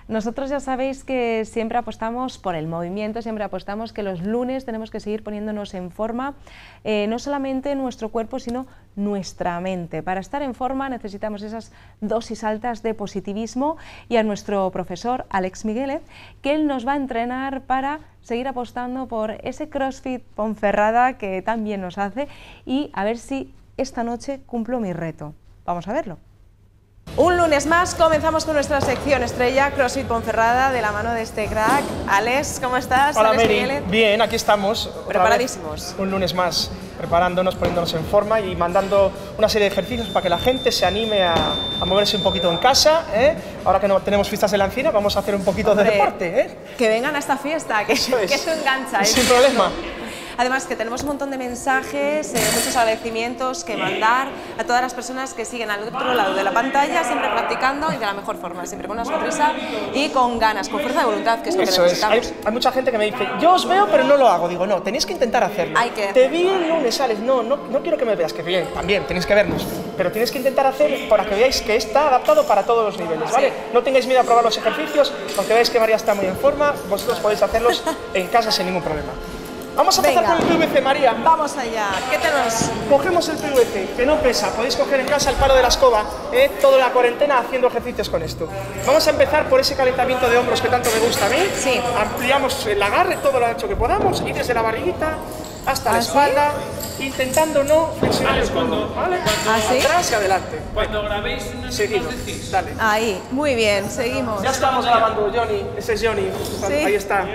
Nosotros ya sabéis que siempre apostamos por el movimiento, siempre apostamos que los lunes tenemos que seguir poniéndonos en forma, eh, no solamente nuestro cuerpo, sino nuestra mente. Para estar en forma necesitamos esas dosis altas de positivismo, y a nuestro profesor Alex Migueles, que él nos va a entrenar para seguir apostando por ese CrossFit Ponferrada que tan bien nos hace, y a ver si esta noche cumplo mi reto. Vamos a verlo. Un lunes más comenzamos con nuestra sección estrella, CrossFit Ponferrada, de la mano de este crack. Alex, ¿cómo estás? Hola, Alex Mary. Migueles. Bien, aquí estamos. Preparadísimos. Un lunes más, preparándonos, poniéndonos en forma y mandando una serie de ejercicios para que la gente se anime a, a moverse un poquito en casa, ¿eh? Ahora que no tenemos fiestas de la encina, vamos a hacer un poquito Hombre, de deporte, ¿eh? Que vengan a esta fiesta, que Eso es. que esto engancha. ¿eh? Sin problema. Además que tenemos un montón de mensajes, eh, muchos agradecimientos que mandar a todas las personas que siguen al otro lado de la pantalla, siempre practicando y de la mejor forma, siempre con una sonrisa y con ganas, con fuerza de voluntad, que es lo que Eso es. necesitamos. Hay, hay mucha gente que me dice, yo os veo pero no lo hago. Digo, no, tenéis que intentar hacerlo. Hay que Te vi el lunes, Alex, no, no, no quiero que me veas, que bien, también tenéis que vernos, pero tenéis que intentar hacer para que veáis que está adaptado para todos los niveles, ¿vale? Sí. No tengáis miedo a probar los ejercicios, aunque veáis que María está muy en forma, vosotros podéis hacerlos en casa sin ningún problema. Vamos a empezar Venga. con el P V C, María. Vamos allá, ¿qué tenemos? Cogemos el P V C, que no pesa, podéis coger en casa el palo de la escoba, ¿eh? Toda la cuarentena haciendo ejercicios con esto. Vamos a empezar por ese calentamiento de hombros que tanto me gusta a mí. Sí. Ampliamos el agarre todo lo ancho que podamos y desde la barriguita hasta la ¿Ah, sí? espalda, intentando no flexionar el culo, ¿vale? ¿Ah, sí? Atrás y adelante. Cuando grabéis una Seguimos, dale. Ahí, muy bien, seguimos. Ya estamos grabando, Johnny, ese es Johnny, Sí. ahí está.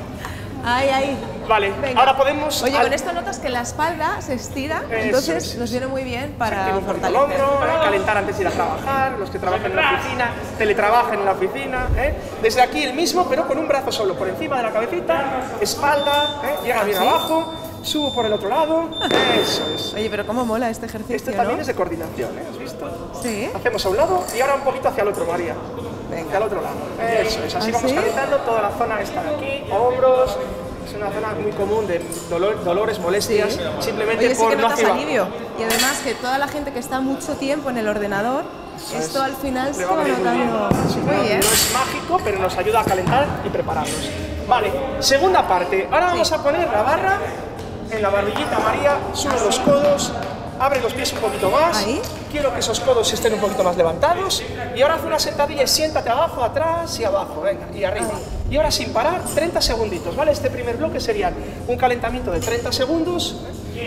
Ahí, ahí. Vale, Venga. ahora podemos... Oye, al- con esto notas que la espalda se estira, Eso entonces es. nos viene muy bien para Sentir un poquito el fortalecer. hombro, ¿eh? Calentar antes de ir a trabajar, los que trabajan en la oficina, teletrabajan en la oficina, ¿eh? Desde aquí el mismo, pero con un brazo solo, por encima de la cabecita, espalda, ¿eh? Llega bien ¿Sí? abajo, subo por el otro lado, eso es. Oye, pero cómo mola este ejercicio, Este también ¿no? es de coordinación, ¿eh? ¿Has visto? Sí. Hacemos a un lado y ahora un poquito hacia el otro, María. Venga. Hacia el otro lado. Eso es, así ¿Ah, vamos sí? calentando toda la zona que está aquí, hombros. Es una zona muy común de dolor- dolores, molestias, Sí. simplemente Oye, sí por que no notas activar. alivio. Y además que toda la gente que está mucho tiempo en el ordenador, esto al final Le se va a va venir muy bien. notando Sí, muy no, bien. no es mágico, pero nos ayuda a calentar y prepararnos. Vale, segunda parte. Ahora vamos a poner la barra en la barbillita, María. Sube los codos, abre los pies un poquito más. Ahí. Quiero que esos codos estén un poquito más levantados. Y ahora haz una sentadilla y siéntate abajo, atrás y abajo. Venga, y arriba. Y ahora sin parar, treinta segunditos, ¿vale? Este primer bloque sería un calentamiento de treinta segundos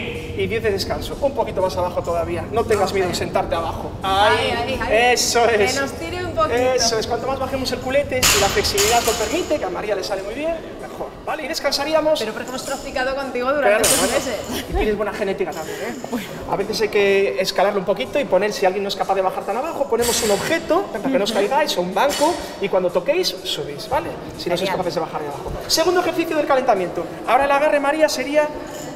y diez de descanso. Un poquito más abajo todavía. No tengas miedo en sentarte abajo. Ahí, Ahí, ahí, ahí. eso es. Que nos tire un poquito. Eso es. Cuanto más bajemos el culete, si la flexibilidad lo permite, que a María le sale muy bien, mejor. ¿Vale? Y descansaríamos. Pero porque hemos practicado contigo durante Claro, estos bueno, meses. y tienes buena genética también, ¿eh? A veces hay que escalarlo un poquito y poner, si alguien no es capaz de bajar tan abajo, ponemos un objeto para que no os caigáis, o un banco, y cuando toquéis, subís, ¿vale? Si no sois Genial. capaces de bajar de abajo. Segundo ejercicio del calentamiento. Ahora el agarre, María, sería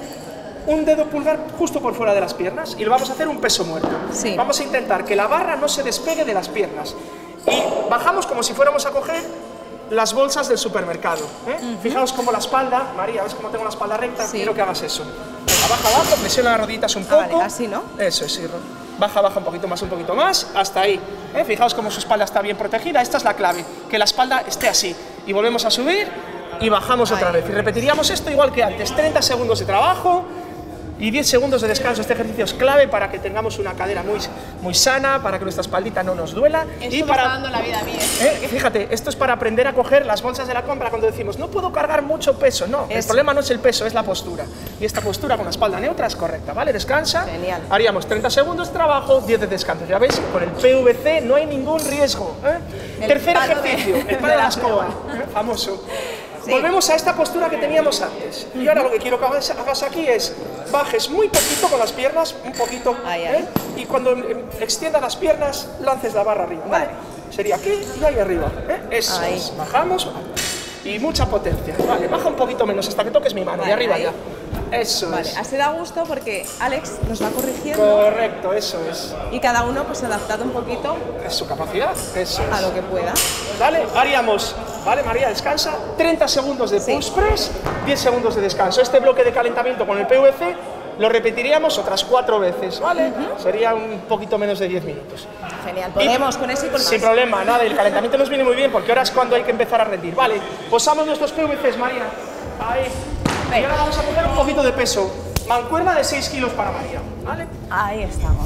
un dedo pulgar justo por fuera de las piernas y lo vamos a hacer un peso muerto. Sí. Vamos a intentar que la barra no se despegue de las piernas. Y bajamos como si fuéramos a coger las bolsas del supermercado. ¿eh? Fijaos cómo la espalda, María, ¿ves cómo tengo la espalda recta? Sí. Quiero que hagas eso. Venga, baja abajo, presiona las rodillitas un Ah, poco. vale, así, ¿no? Eso es, sí. Baja, baja un poquito más, un poquito más, hasta ahí. ¿eh? Fijaos cómo su espalda está bien protegida. Esta es la clave, que la espalda esté así. Y volvemos a subir y bajamos otra Ahí. vez. Y repetiríamos esto igual que antes. treinta segundos de trabajo y diez segundos de descanso. Este ejercicio es clave para que tengamos una cadera muy, muy sana, para que nuestra espaldita no nos duela. Esto y me para, está dando la vida a mí. ¿eh? Fíjate, esto es para aprender a coger las bolsas de la compra cuando decimos no puedo cargar mucho peso. No, el Eso. problema no es el peso, es la postura. Y esta postura con la espalda neutra es correcta, ¿vale? Descansa. Genial. Haríamos treinta segundos de trabajo, diez de descanso. Ya veis, con el P V C no hay ningún riesgo. ¿eh? El Tercer palo de- ejercicio, el de palo de la la escoba, ¿eh? Famoso. Sí. Volvemos a esta postura que teníamos antes. Y ahora lo que quiero que hagas, hagas aquí es bajes muy poquito con las piernas, un poquito, Ahí, ¿eh? ahí. Y cuando eh, extiendas las piernas, lances la barra arriba. ¿vale? Vale. Sería aquí y ahí arriba. ¿eh? Eso Ahí. es. Bajamos y mucha potencia. Vale, baja un poquito menos hasta que toques mi mano. Vale, y arriba ahí. ya. Eso Vale, es. así da gusto porque Alex nos va corrigiendo Correcto, eso es. y cada uno pues adaptado un poquito Es su capacidad. Eso a es. lo que pueda. Vale, haríamos, vale María, descansa, treinta segundos de Sí. push press, diez segundos de descanso. Este bloque de calentamiento con el P V C lo repetiríamos otras cuatro veces, ¿vale? Uh-huh. Sería un poquito menos de diez minutos. Genial, podemos y, con eso y con más. Sin problema, nada, el calentamiento nos viene muy bien porque ahora es cuando hay que empezar a rendir. Vale, posamos nuestros P V Cs, María. Ahí. Venga. Y ahora vamos a coger un poquito de peso. Mancuerna de seis kilos para María, ¿vale? Ahí estamos.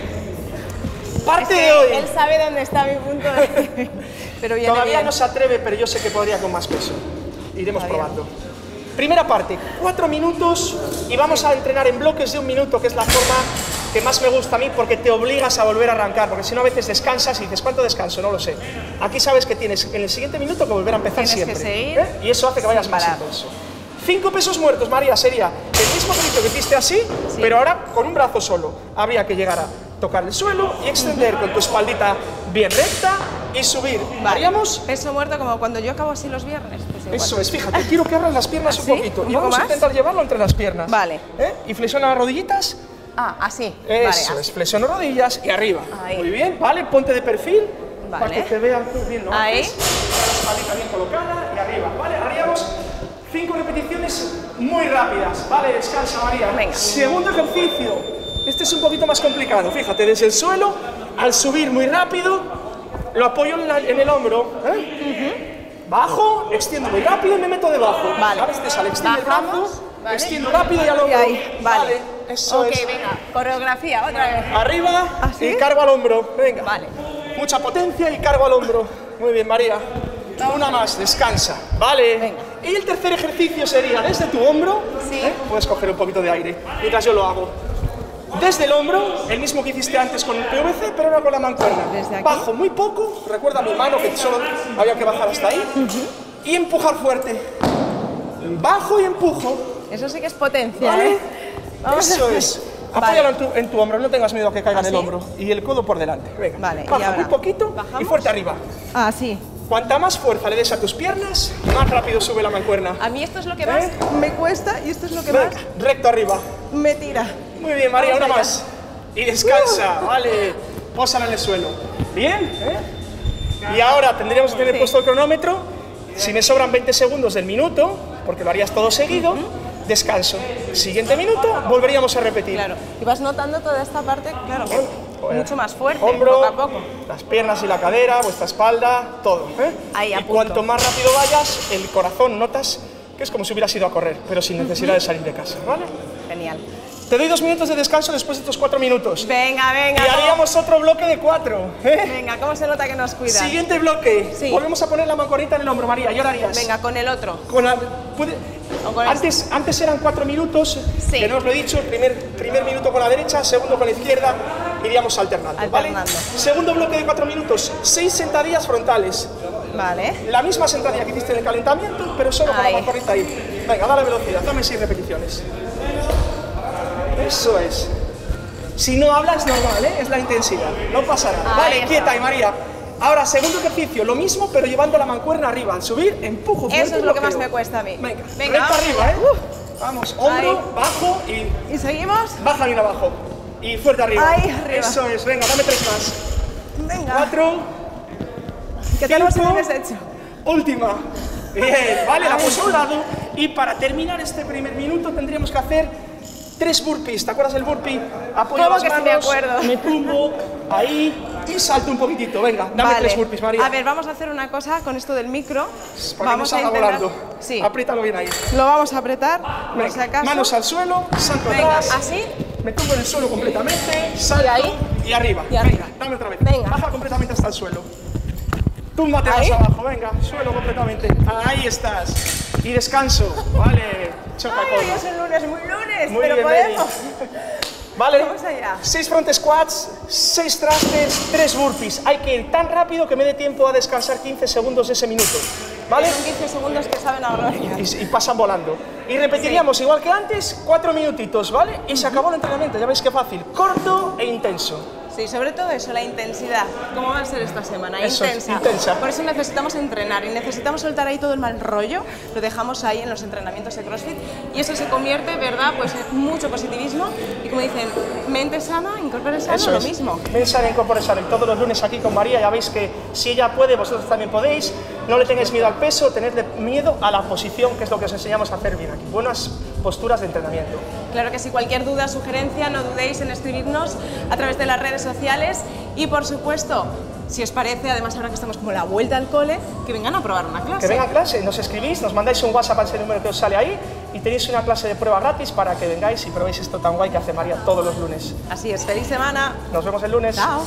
Parte es que de hoy. Él sabe dónde está mi punto de... pero viene Todavía bien. no se atreve, pero yo sé que podría con más peso. Iremos Todavía. probando. Primera parte, cuatro minutos y vamos a entrenar en bloques de un minuto, que es la forma que más me gusta a mí porque te obligas a volver a arrancar, porque si no a veces descansas y dices, ¿cuánto descanso? No lo sé. Aquí sabes que tienes en el siguiente minuto que volver a empezar tienes siempre. Que seguir ¿eh? Y eso hace que vayas más intenso. Cinco pesos muertos, María, sería el mismo ejercicio que hiciste así, sí. pero ahora con un brazo solo. Habría que llegar a tocar el suelo y extender uh-huh. con tu espaldita bien recta y subir. Vale. ¿Haríamos? Peso muerto como cuando yo acabo así los viernes. Pues igual. Eso es, fíjate, quiero que abras las piernas ¿Ah, un sí? poquito. ¿Un y poco vamos más? a intentar llevarlo entre las piernas. Vale. ¿Eh? Y flexiona las rodillitas. Ah, así. Eso vale, es, flexiono rodillas y arriba. Ahí. Muy bien, vale, ponte de perfil. Vale. Para que te vean bien, ¿no? Ahí. La espaldita bien colocada y arriba, ¿vale? Haríamos cinco repeticiones muy rápidas, ¿vale? Descansa, María. Venga. Segundo ejercicio. Este es un poquito más complicado. Fíjate, desde el suelo, al subir muy rápido, lo apoyo en, la, en el hombro. ¿eh? Uh-huh. Bajo, extiendo muy rápido y me meto debajo. Vale. Este sale, extiende el brazo, vale. extiendo rápido y al hombro. Y ahí. Vale. vale. Eso ok, es. venga. Coreografía, otra vez. Arriba ¿Así? y cargo al hombro. Venga. Vale. Mucha potencia y cargo al hombro. Muy bien, María. Una más, descansa. Vale. Venga. Y el tercer ejercicio sería desde tu hombro. Sí. ¿eh? Puedes coger un poquito de aire mientras yo lo hago. Desde el hombro, el mismo que hiciste antes con el P V C, pero ahora con la mancuerna. Desde aquí. Bajo muy poco, recuerda mi mano que solo había que bajar hasta ahí. Uh-huh. Y empujar fuerte. Bajo y empujo. Eso sí que es potencia, ¿Vale? ¿eh? Vamos Eso a... es. Apóyalo en tu, en tu hombro, no tengas miedo a que caiga ¿Ah, en el sí? hombro. Y el codo por delante. Venga. Vale, Baja y ahora, muy poquito ¿bajamos? Y fuerte arriba. Ah, sí. Cuanta más fuerza le des a tus piernas, más rápido sube la mancuerna. A mí esto es lo que más ¿Eh? me cuesta y esto es lo que Venga, más recto arriba. me tira. Muy bien, María, Vamos una allá. más. Y descansa, uh. vale. Pósala en el suelo. Bien, ¿eh? Y ahora tendríamos que tener sí. puesto el cronómetro. Si me sobran veinte segundos del minuto, porque lo harías todo seguido, uh-huh. descanso. Siguiente minuto, volveríamos a repetir. Claro. Y vas notando toda esta parte, claro, que Bueno, mucho más fuerte, hombro, poco a poco. las piernas y la cadera, vuestra espalda, todo. ¿eh? Ahí, a y punto. cuanto más rápido vayas, el corazón notas que es como si hubieras ido a correr, pero sin necesidad de salir de casa, ¿vale? Genial. Te doy dos minutos de descanso después de estos cuatro minutos. Venga, venga. Y haríamos otro bloque de cuatro. ¿eh? Venga, ¿cómo se nota que nos cuidas? Siguiente bloque. Sí. Volvemos a poner la mancuernita en el hombro, María. ¿Y ahora harías? Venga, con el otro. Con la, puede, O con antes, antes eran cuatro minutos, Sí. que no os lo he dicho, primer, primer minuto con la derecha, segundo con la izquierda, iríamos alternando, Alternando. ¿vale? Segundo bloque de cuatro minutos, seis sentadillas frontales. Vale. La misma sentadilla que hiciste en el calentamiento, pero solo con Ahí. la mancuernita ahí. Venga, dale velocidad, dame seis repeticiones. Eso es. Si no hablas, normal, ¿eh? Es la intensidad, no pasa nada. Ahí Vale, está. quieta y María. Ahora, segundo ejercicio, lo mismo, pero llevando la mancuerna arriba. Al subir, empujo fuerte. Eso es lo que más bloqueo. me cuesta a mí. Venga, Venga, recta vamos arriba, allá. ¿eh? Vamos, hombro, Ahí. bajo y ¿Y seguimos? baja bien abajo. Y fuerte arriba. Ahí, arriba. Eso es, venga, dame tres más. Venga. Cuatro. ¿Qué tal nos cinco, hemos hecho? Última. Bien, vale, la Ahí. puse a un lado. Y para terminar este primer minuto tendríamos que hacer tres burpees. ¿Te acuerdas del burpee? Apoyo ¿Cómo las que sí manos, me acuerdo? me tumbo ahí y salto un poquitito. Venga, dame Vale. tres burpees, María. A ver, vamos a hacer una cosa con esto del micro. Para que no salga volando. Sí. Apriétalo bien ahí. Lo vamos a apretar, por Venga, si acaso. manos al suelo, salto Venga, atrás. así. Me tumbo en el suelo completamente, salto Y ahí. y arriba. Y arriba. Venga, dame otra vez. Venga. Baja completamente hasta el suelo. Túmbate Ahí. más abajo, venga, suelo completamente. Ahí estás. Y descanso. Vale, choca Ay, codo. es un lunes, muy lunes, Muy pero bien, podemos. Vale, Vamos allá. seis front squats, seis thrusters, tres burpees. Hay que ir tan rápido que me dé tiempo a descansar quince segundos de ese minuto. ¿Vale? Son quince segundos que saben a gloria. Y, y pasan volando. Y repetiríamos igual que antes, cuatro minutitos, ¿vale? Y se acabó el entrenamiento, ya veis qué fácil. Corto e intenso. Sí, sobre todo eso, la intensidad. ¿Cómo va a ser esta semana? Eso es, Intensa. intensa. Por eso necesitamos entrenar y necesitamos soltar ahí todo el mal rollo. Lo dejamos ahí en los entrenamientos de CrossFit y eso se convierte, ¿verdad? Pues en mucho positivismo y como dicen, mente sana, incorpore sano, Eso lo es. mismo. Mente sana, incorpore sano. Todos los lunes aquí con María, ya veis que si ella puede, vosotros también podéis. No le tengáis miedo al peso, tenedle miedo a la posición, que es lo que os enseñamos a hacer bien aquí. Buenas posturas de entrenamiento. Claro que sí, cualquier duda, sugerencia, no dudéis en escribirnos a través de las redes sociales y, por supuesto, si os parece, además ahora que estamos como la vuelta al cole, que vengan a probar una clase. Que vengan a clase, nos escribís, nos mandáis un WhatsApp a ese número que os sale ahí y tenéis una clase de prueba gratis para que vengáis y probéis esto tan guay que hace María todos los lunes. Así es, feliz semana. Nos vemos el lunes. Chao.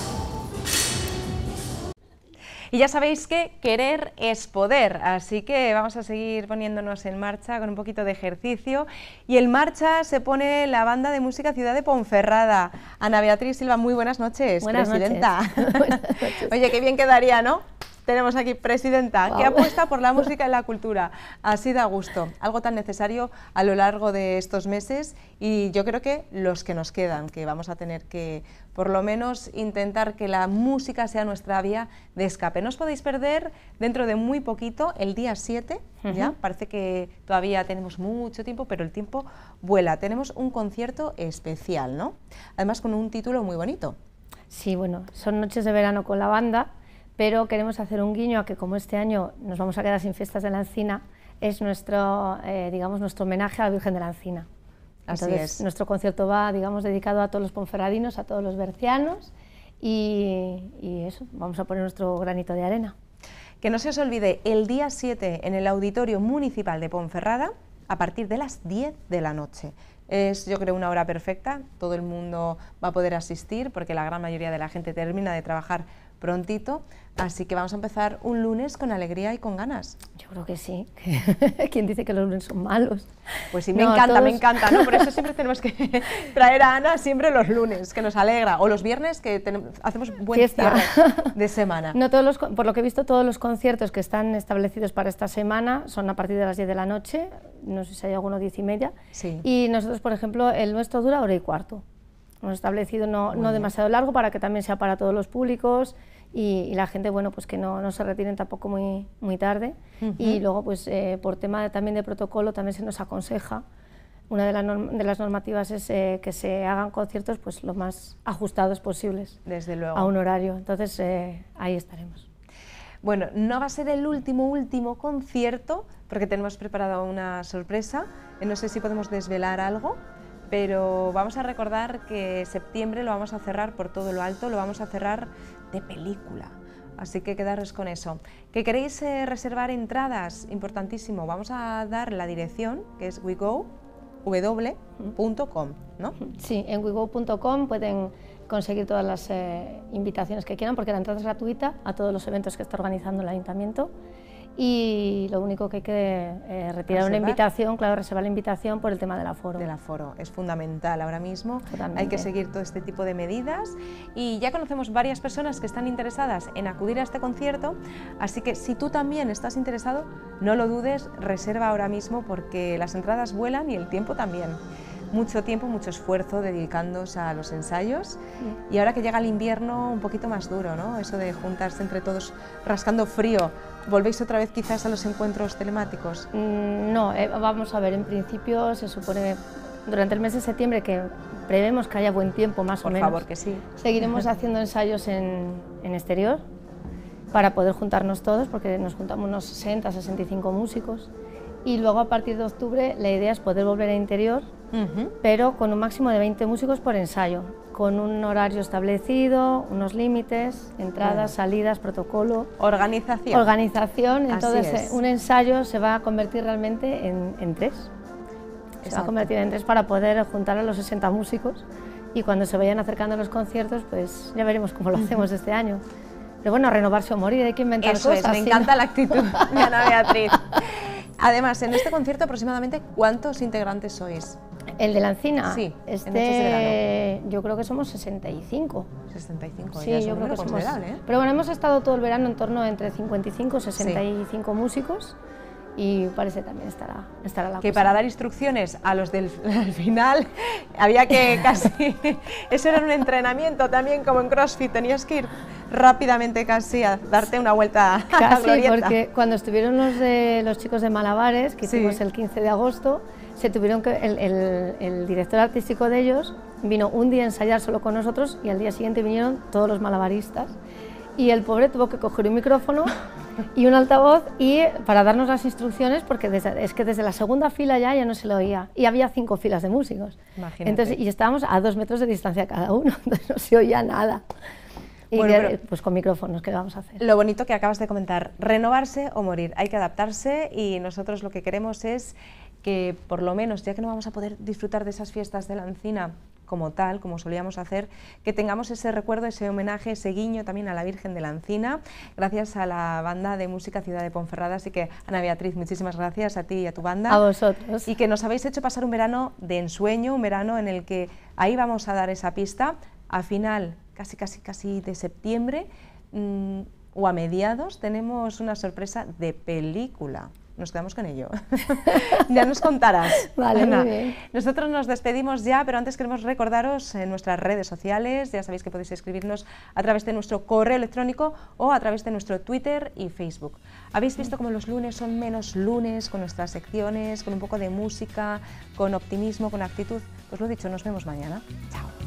Y ya sabéis que querer es poder, así que vamos a seguir poniéndonos en marcha con un poquito de ejercicio. Y en marcha se pone la banda de música Ciudad de Ponferrada. Ana Beatriz Silva, muy buenas noches, buenas presidenta. Noches. Buenas noches. Oye, qué bien quedaría, ¿no? Tenemos aquí presidenta, wow, que apuesta por la música y la cultura. Así da gusto, algo tan necesario a lo largo de estos meses y yo creo que los que nos quedan, que vamos a tener que por lo menos intentar que la música sea nuestra vía de escape. No os podéis perder dentro de muy poquito, el día siete, uh-huh. ya parece que todavía tenemos mucho tiempo, pero el tiempo vuela. Tenemos un concierto especial, ¿no? Además con un título muy bonito. Sí, bueno, son noches de verano con la banda, pero queremos hacer un guiño a que como este año nos vamos a quedar sin fiestas de la Encina, es nuestro, eh, digamos, nuestro homenaje a la Virgen de la Encina. Así Entonces, es. Nuestro concierto va, digamos, dedicado a todos los ponferradinos, a todos los bercianos y, y eso, vamos a poner nuestro granito de arena. Que no se os olvide, el día siete en el Auditorio Municipal de Ponferrada, a partir de las diez de la noche. Es, yo creo, una hora perfecta, todo el mundo va a poder asistir porque la gran mayoría de la gente termina de trabajar prontito, así que vamos a empezar un lunes con alegría y con ganas. Yo creo que sí. ¿Quién dice que los lunes son malos? Pues sí, me no, encanta, todos... me encanta, ¿no? Por eso siempre tenemos que traer a Ana siempre los lunes, que nos alegra, o los viernes que tenemos, hacemos buen Fiesta. cierre de semana. No todos los, por lo que he visto, todos los conciertos que están establecidos para esta semana son a partir de las diez de la noche, no sé si hay alguno diez y media, sí. Y nosotros, por ejemplo, el nuestro dura hora y cuarto. Hemos establecido no, no demasiado largo para que también sea para todos los públicos y, y la gente, bueno, pues que no, no se retiren tampoco muy, muy tarde. Uh-huh. Y luego, pues eh, por tema de, también de protocolo, también se nos aconseja, una de, la norm, de las normativas es eh, que se hagan conciertos pues lo más ajustados posibles. Desde luego. A un horario, entonces eh, ahí estaremos. Bueno, no va a ser el último, último concierto, porque tenemos preparado una sorpresa, no sé si podemos desvelar algo, pero vamos a recordar que septiembre lo vamos a cerrar por todo lo alto, lo vamos a cerrar de película, así que quedaros con eso. ¿Que queréis eh, reservar entradas? Importantísimo, vamos a dar la dirección, que es wego punto com, ¿no? Sí, en wego punto com pueden conseguir todas las eh, invitaciones que quieran, porque la entrada es gratuita a todos los eventos que está organizando el Ayuntamiento. Y lo único que hay que eh, retirar ¿Reservar? una invitación, claro, reservar la invitación por el tema del aforo. Del aforo, es fundamental ahora mismo. Totalmente. Hay que seguir todo este tipo de medidas y ya conocemos varias personas que están interesadas en acudir a este concierto, así que si tú también estás interesado, no lo dudes, reserva ahora mismo porque las entradas vuelan y el tiempo también. Mucho tiempo, mucho esfuerzo dedicándose a los ensayos y ahora que llega el invierno un poquito más duro, ¿no? Eso de juntarse entre todos rascando frío. ¿Volvéis otra vez quizás a los encuentros telemáticos? Mm, no, eh, vamos a ver, en principio se supone durante el mes de septiembre que prevemos que haya buen tiempo más Por o menos. Por favor, que sí. Seguiremos haciendo ensayos en, en exterior para poder juntarnos todos porque nos juntamos unos sesenta, sesenta y cinco músicos. Y luego a partir de octubre la idea es poder volver a interior, uh-huh. pero con un máximo de veinte músicos por ensayo, con un horario establecido, unos límites, entradas, bueno. salidas, protocolo. Organización. Organización, entonces un ensayo se va a convertir realmente en, en tres. Exacto. Se va a convertir en tres para poder juntar a los sesenta músicos y cuando se vayan acercando los conciertos, pues ya veremos cómo lo hacemos uh-huh. este año. Pero bueno, renovarse o morir, hay que inventar Eso cosas. Es, me encanta ¿no? la actitud de Ana Beatriz. Además, en este concierto aproximadamente, ¿cuántos integrantes sois? ¿El de la Encina? Sí, este, yo creo que somos sesenta y cinco. sesenta y cinco, sí, ya es yo un creo que somos. ¿eh? Pero bueno, hemos estado todo el verano en torno entre cincuenta y cinco y sesenta y cinco sí. músicos y parece también estará, estará la que cosa. Para dar instrucciones a los del al final había que casi... Eso era un entrenamiento también como en CrossFit, tenías que ir rápidamente casi a darte una vuelta a la glorieta. Porque cuando estuvieron los, de, los chicos de Malabares, que sí. hicimos el quince de agosto, se tuvieron que, el, el, el director artístico de ellos vino un día a ensayar solo con nosotros y al día siguiente vinieron todos los malabaristas y el pobre tuvo que coger un micrófono y un altavoz y para darnos las instrucciones, porque desde, es que desde la segunda fila ya, ya no se lo oía y había cinco filas de músicos. Imagínate. Entonces, y estábamos a dos metros de distancia cada uno, entonces no se oía nada. Y bueno, que, pero pues con micrófonos, ¿qué vamos a hacer? Lo bonito que acabas de comentar, renovarse o morir, hay que adaptarse y nosotros lo que queremos es que por lo menos, ya que no vamos a poder disfrutar de esas fiestas de la Encina como tal, como solíamos hacer, que tengamos ese recuerdo, ese homenaje, ese guiño también a la Virgen de la Encina, gracias a la banda de música Ciudad de Ponferrada. Así que, Ana Beatriz, muchísimas gracias a ti y a tu banda. A vosotros. Y que nos habéis hecho pasar un verano de ensueño, un verano en el que ahí vamos a dar esa pista, a final, casi, casi, casi de septiembre, mmm, o a mediados, tenemos una sorpresa de película. Nos quedamos con ello. Ya nos contarás. Vale, Ana. muy bien. Nosotros nos despedimos ya, pero antes queremos recordaros en nuestras redes sociales. Ya sabéis que podéis escribirnos a través de nuestro correo electrónico o a través de nuestro Twitter y Facebook. ¿Habéis visto cómo los lunes son menos lunes, con nuestras secciones, con un poco de música, con optimismo, con actitud? Pues lo dicho, nos vemos mañana. Chao.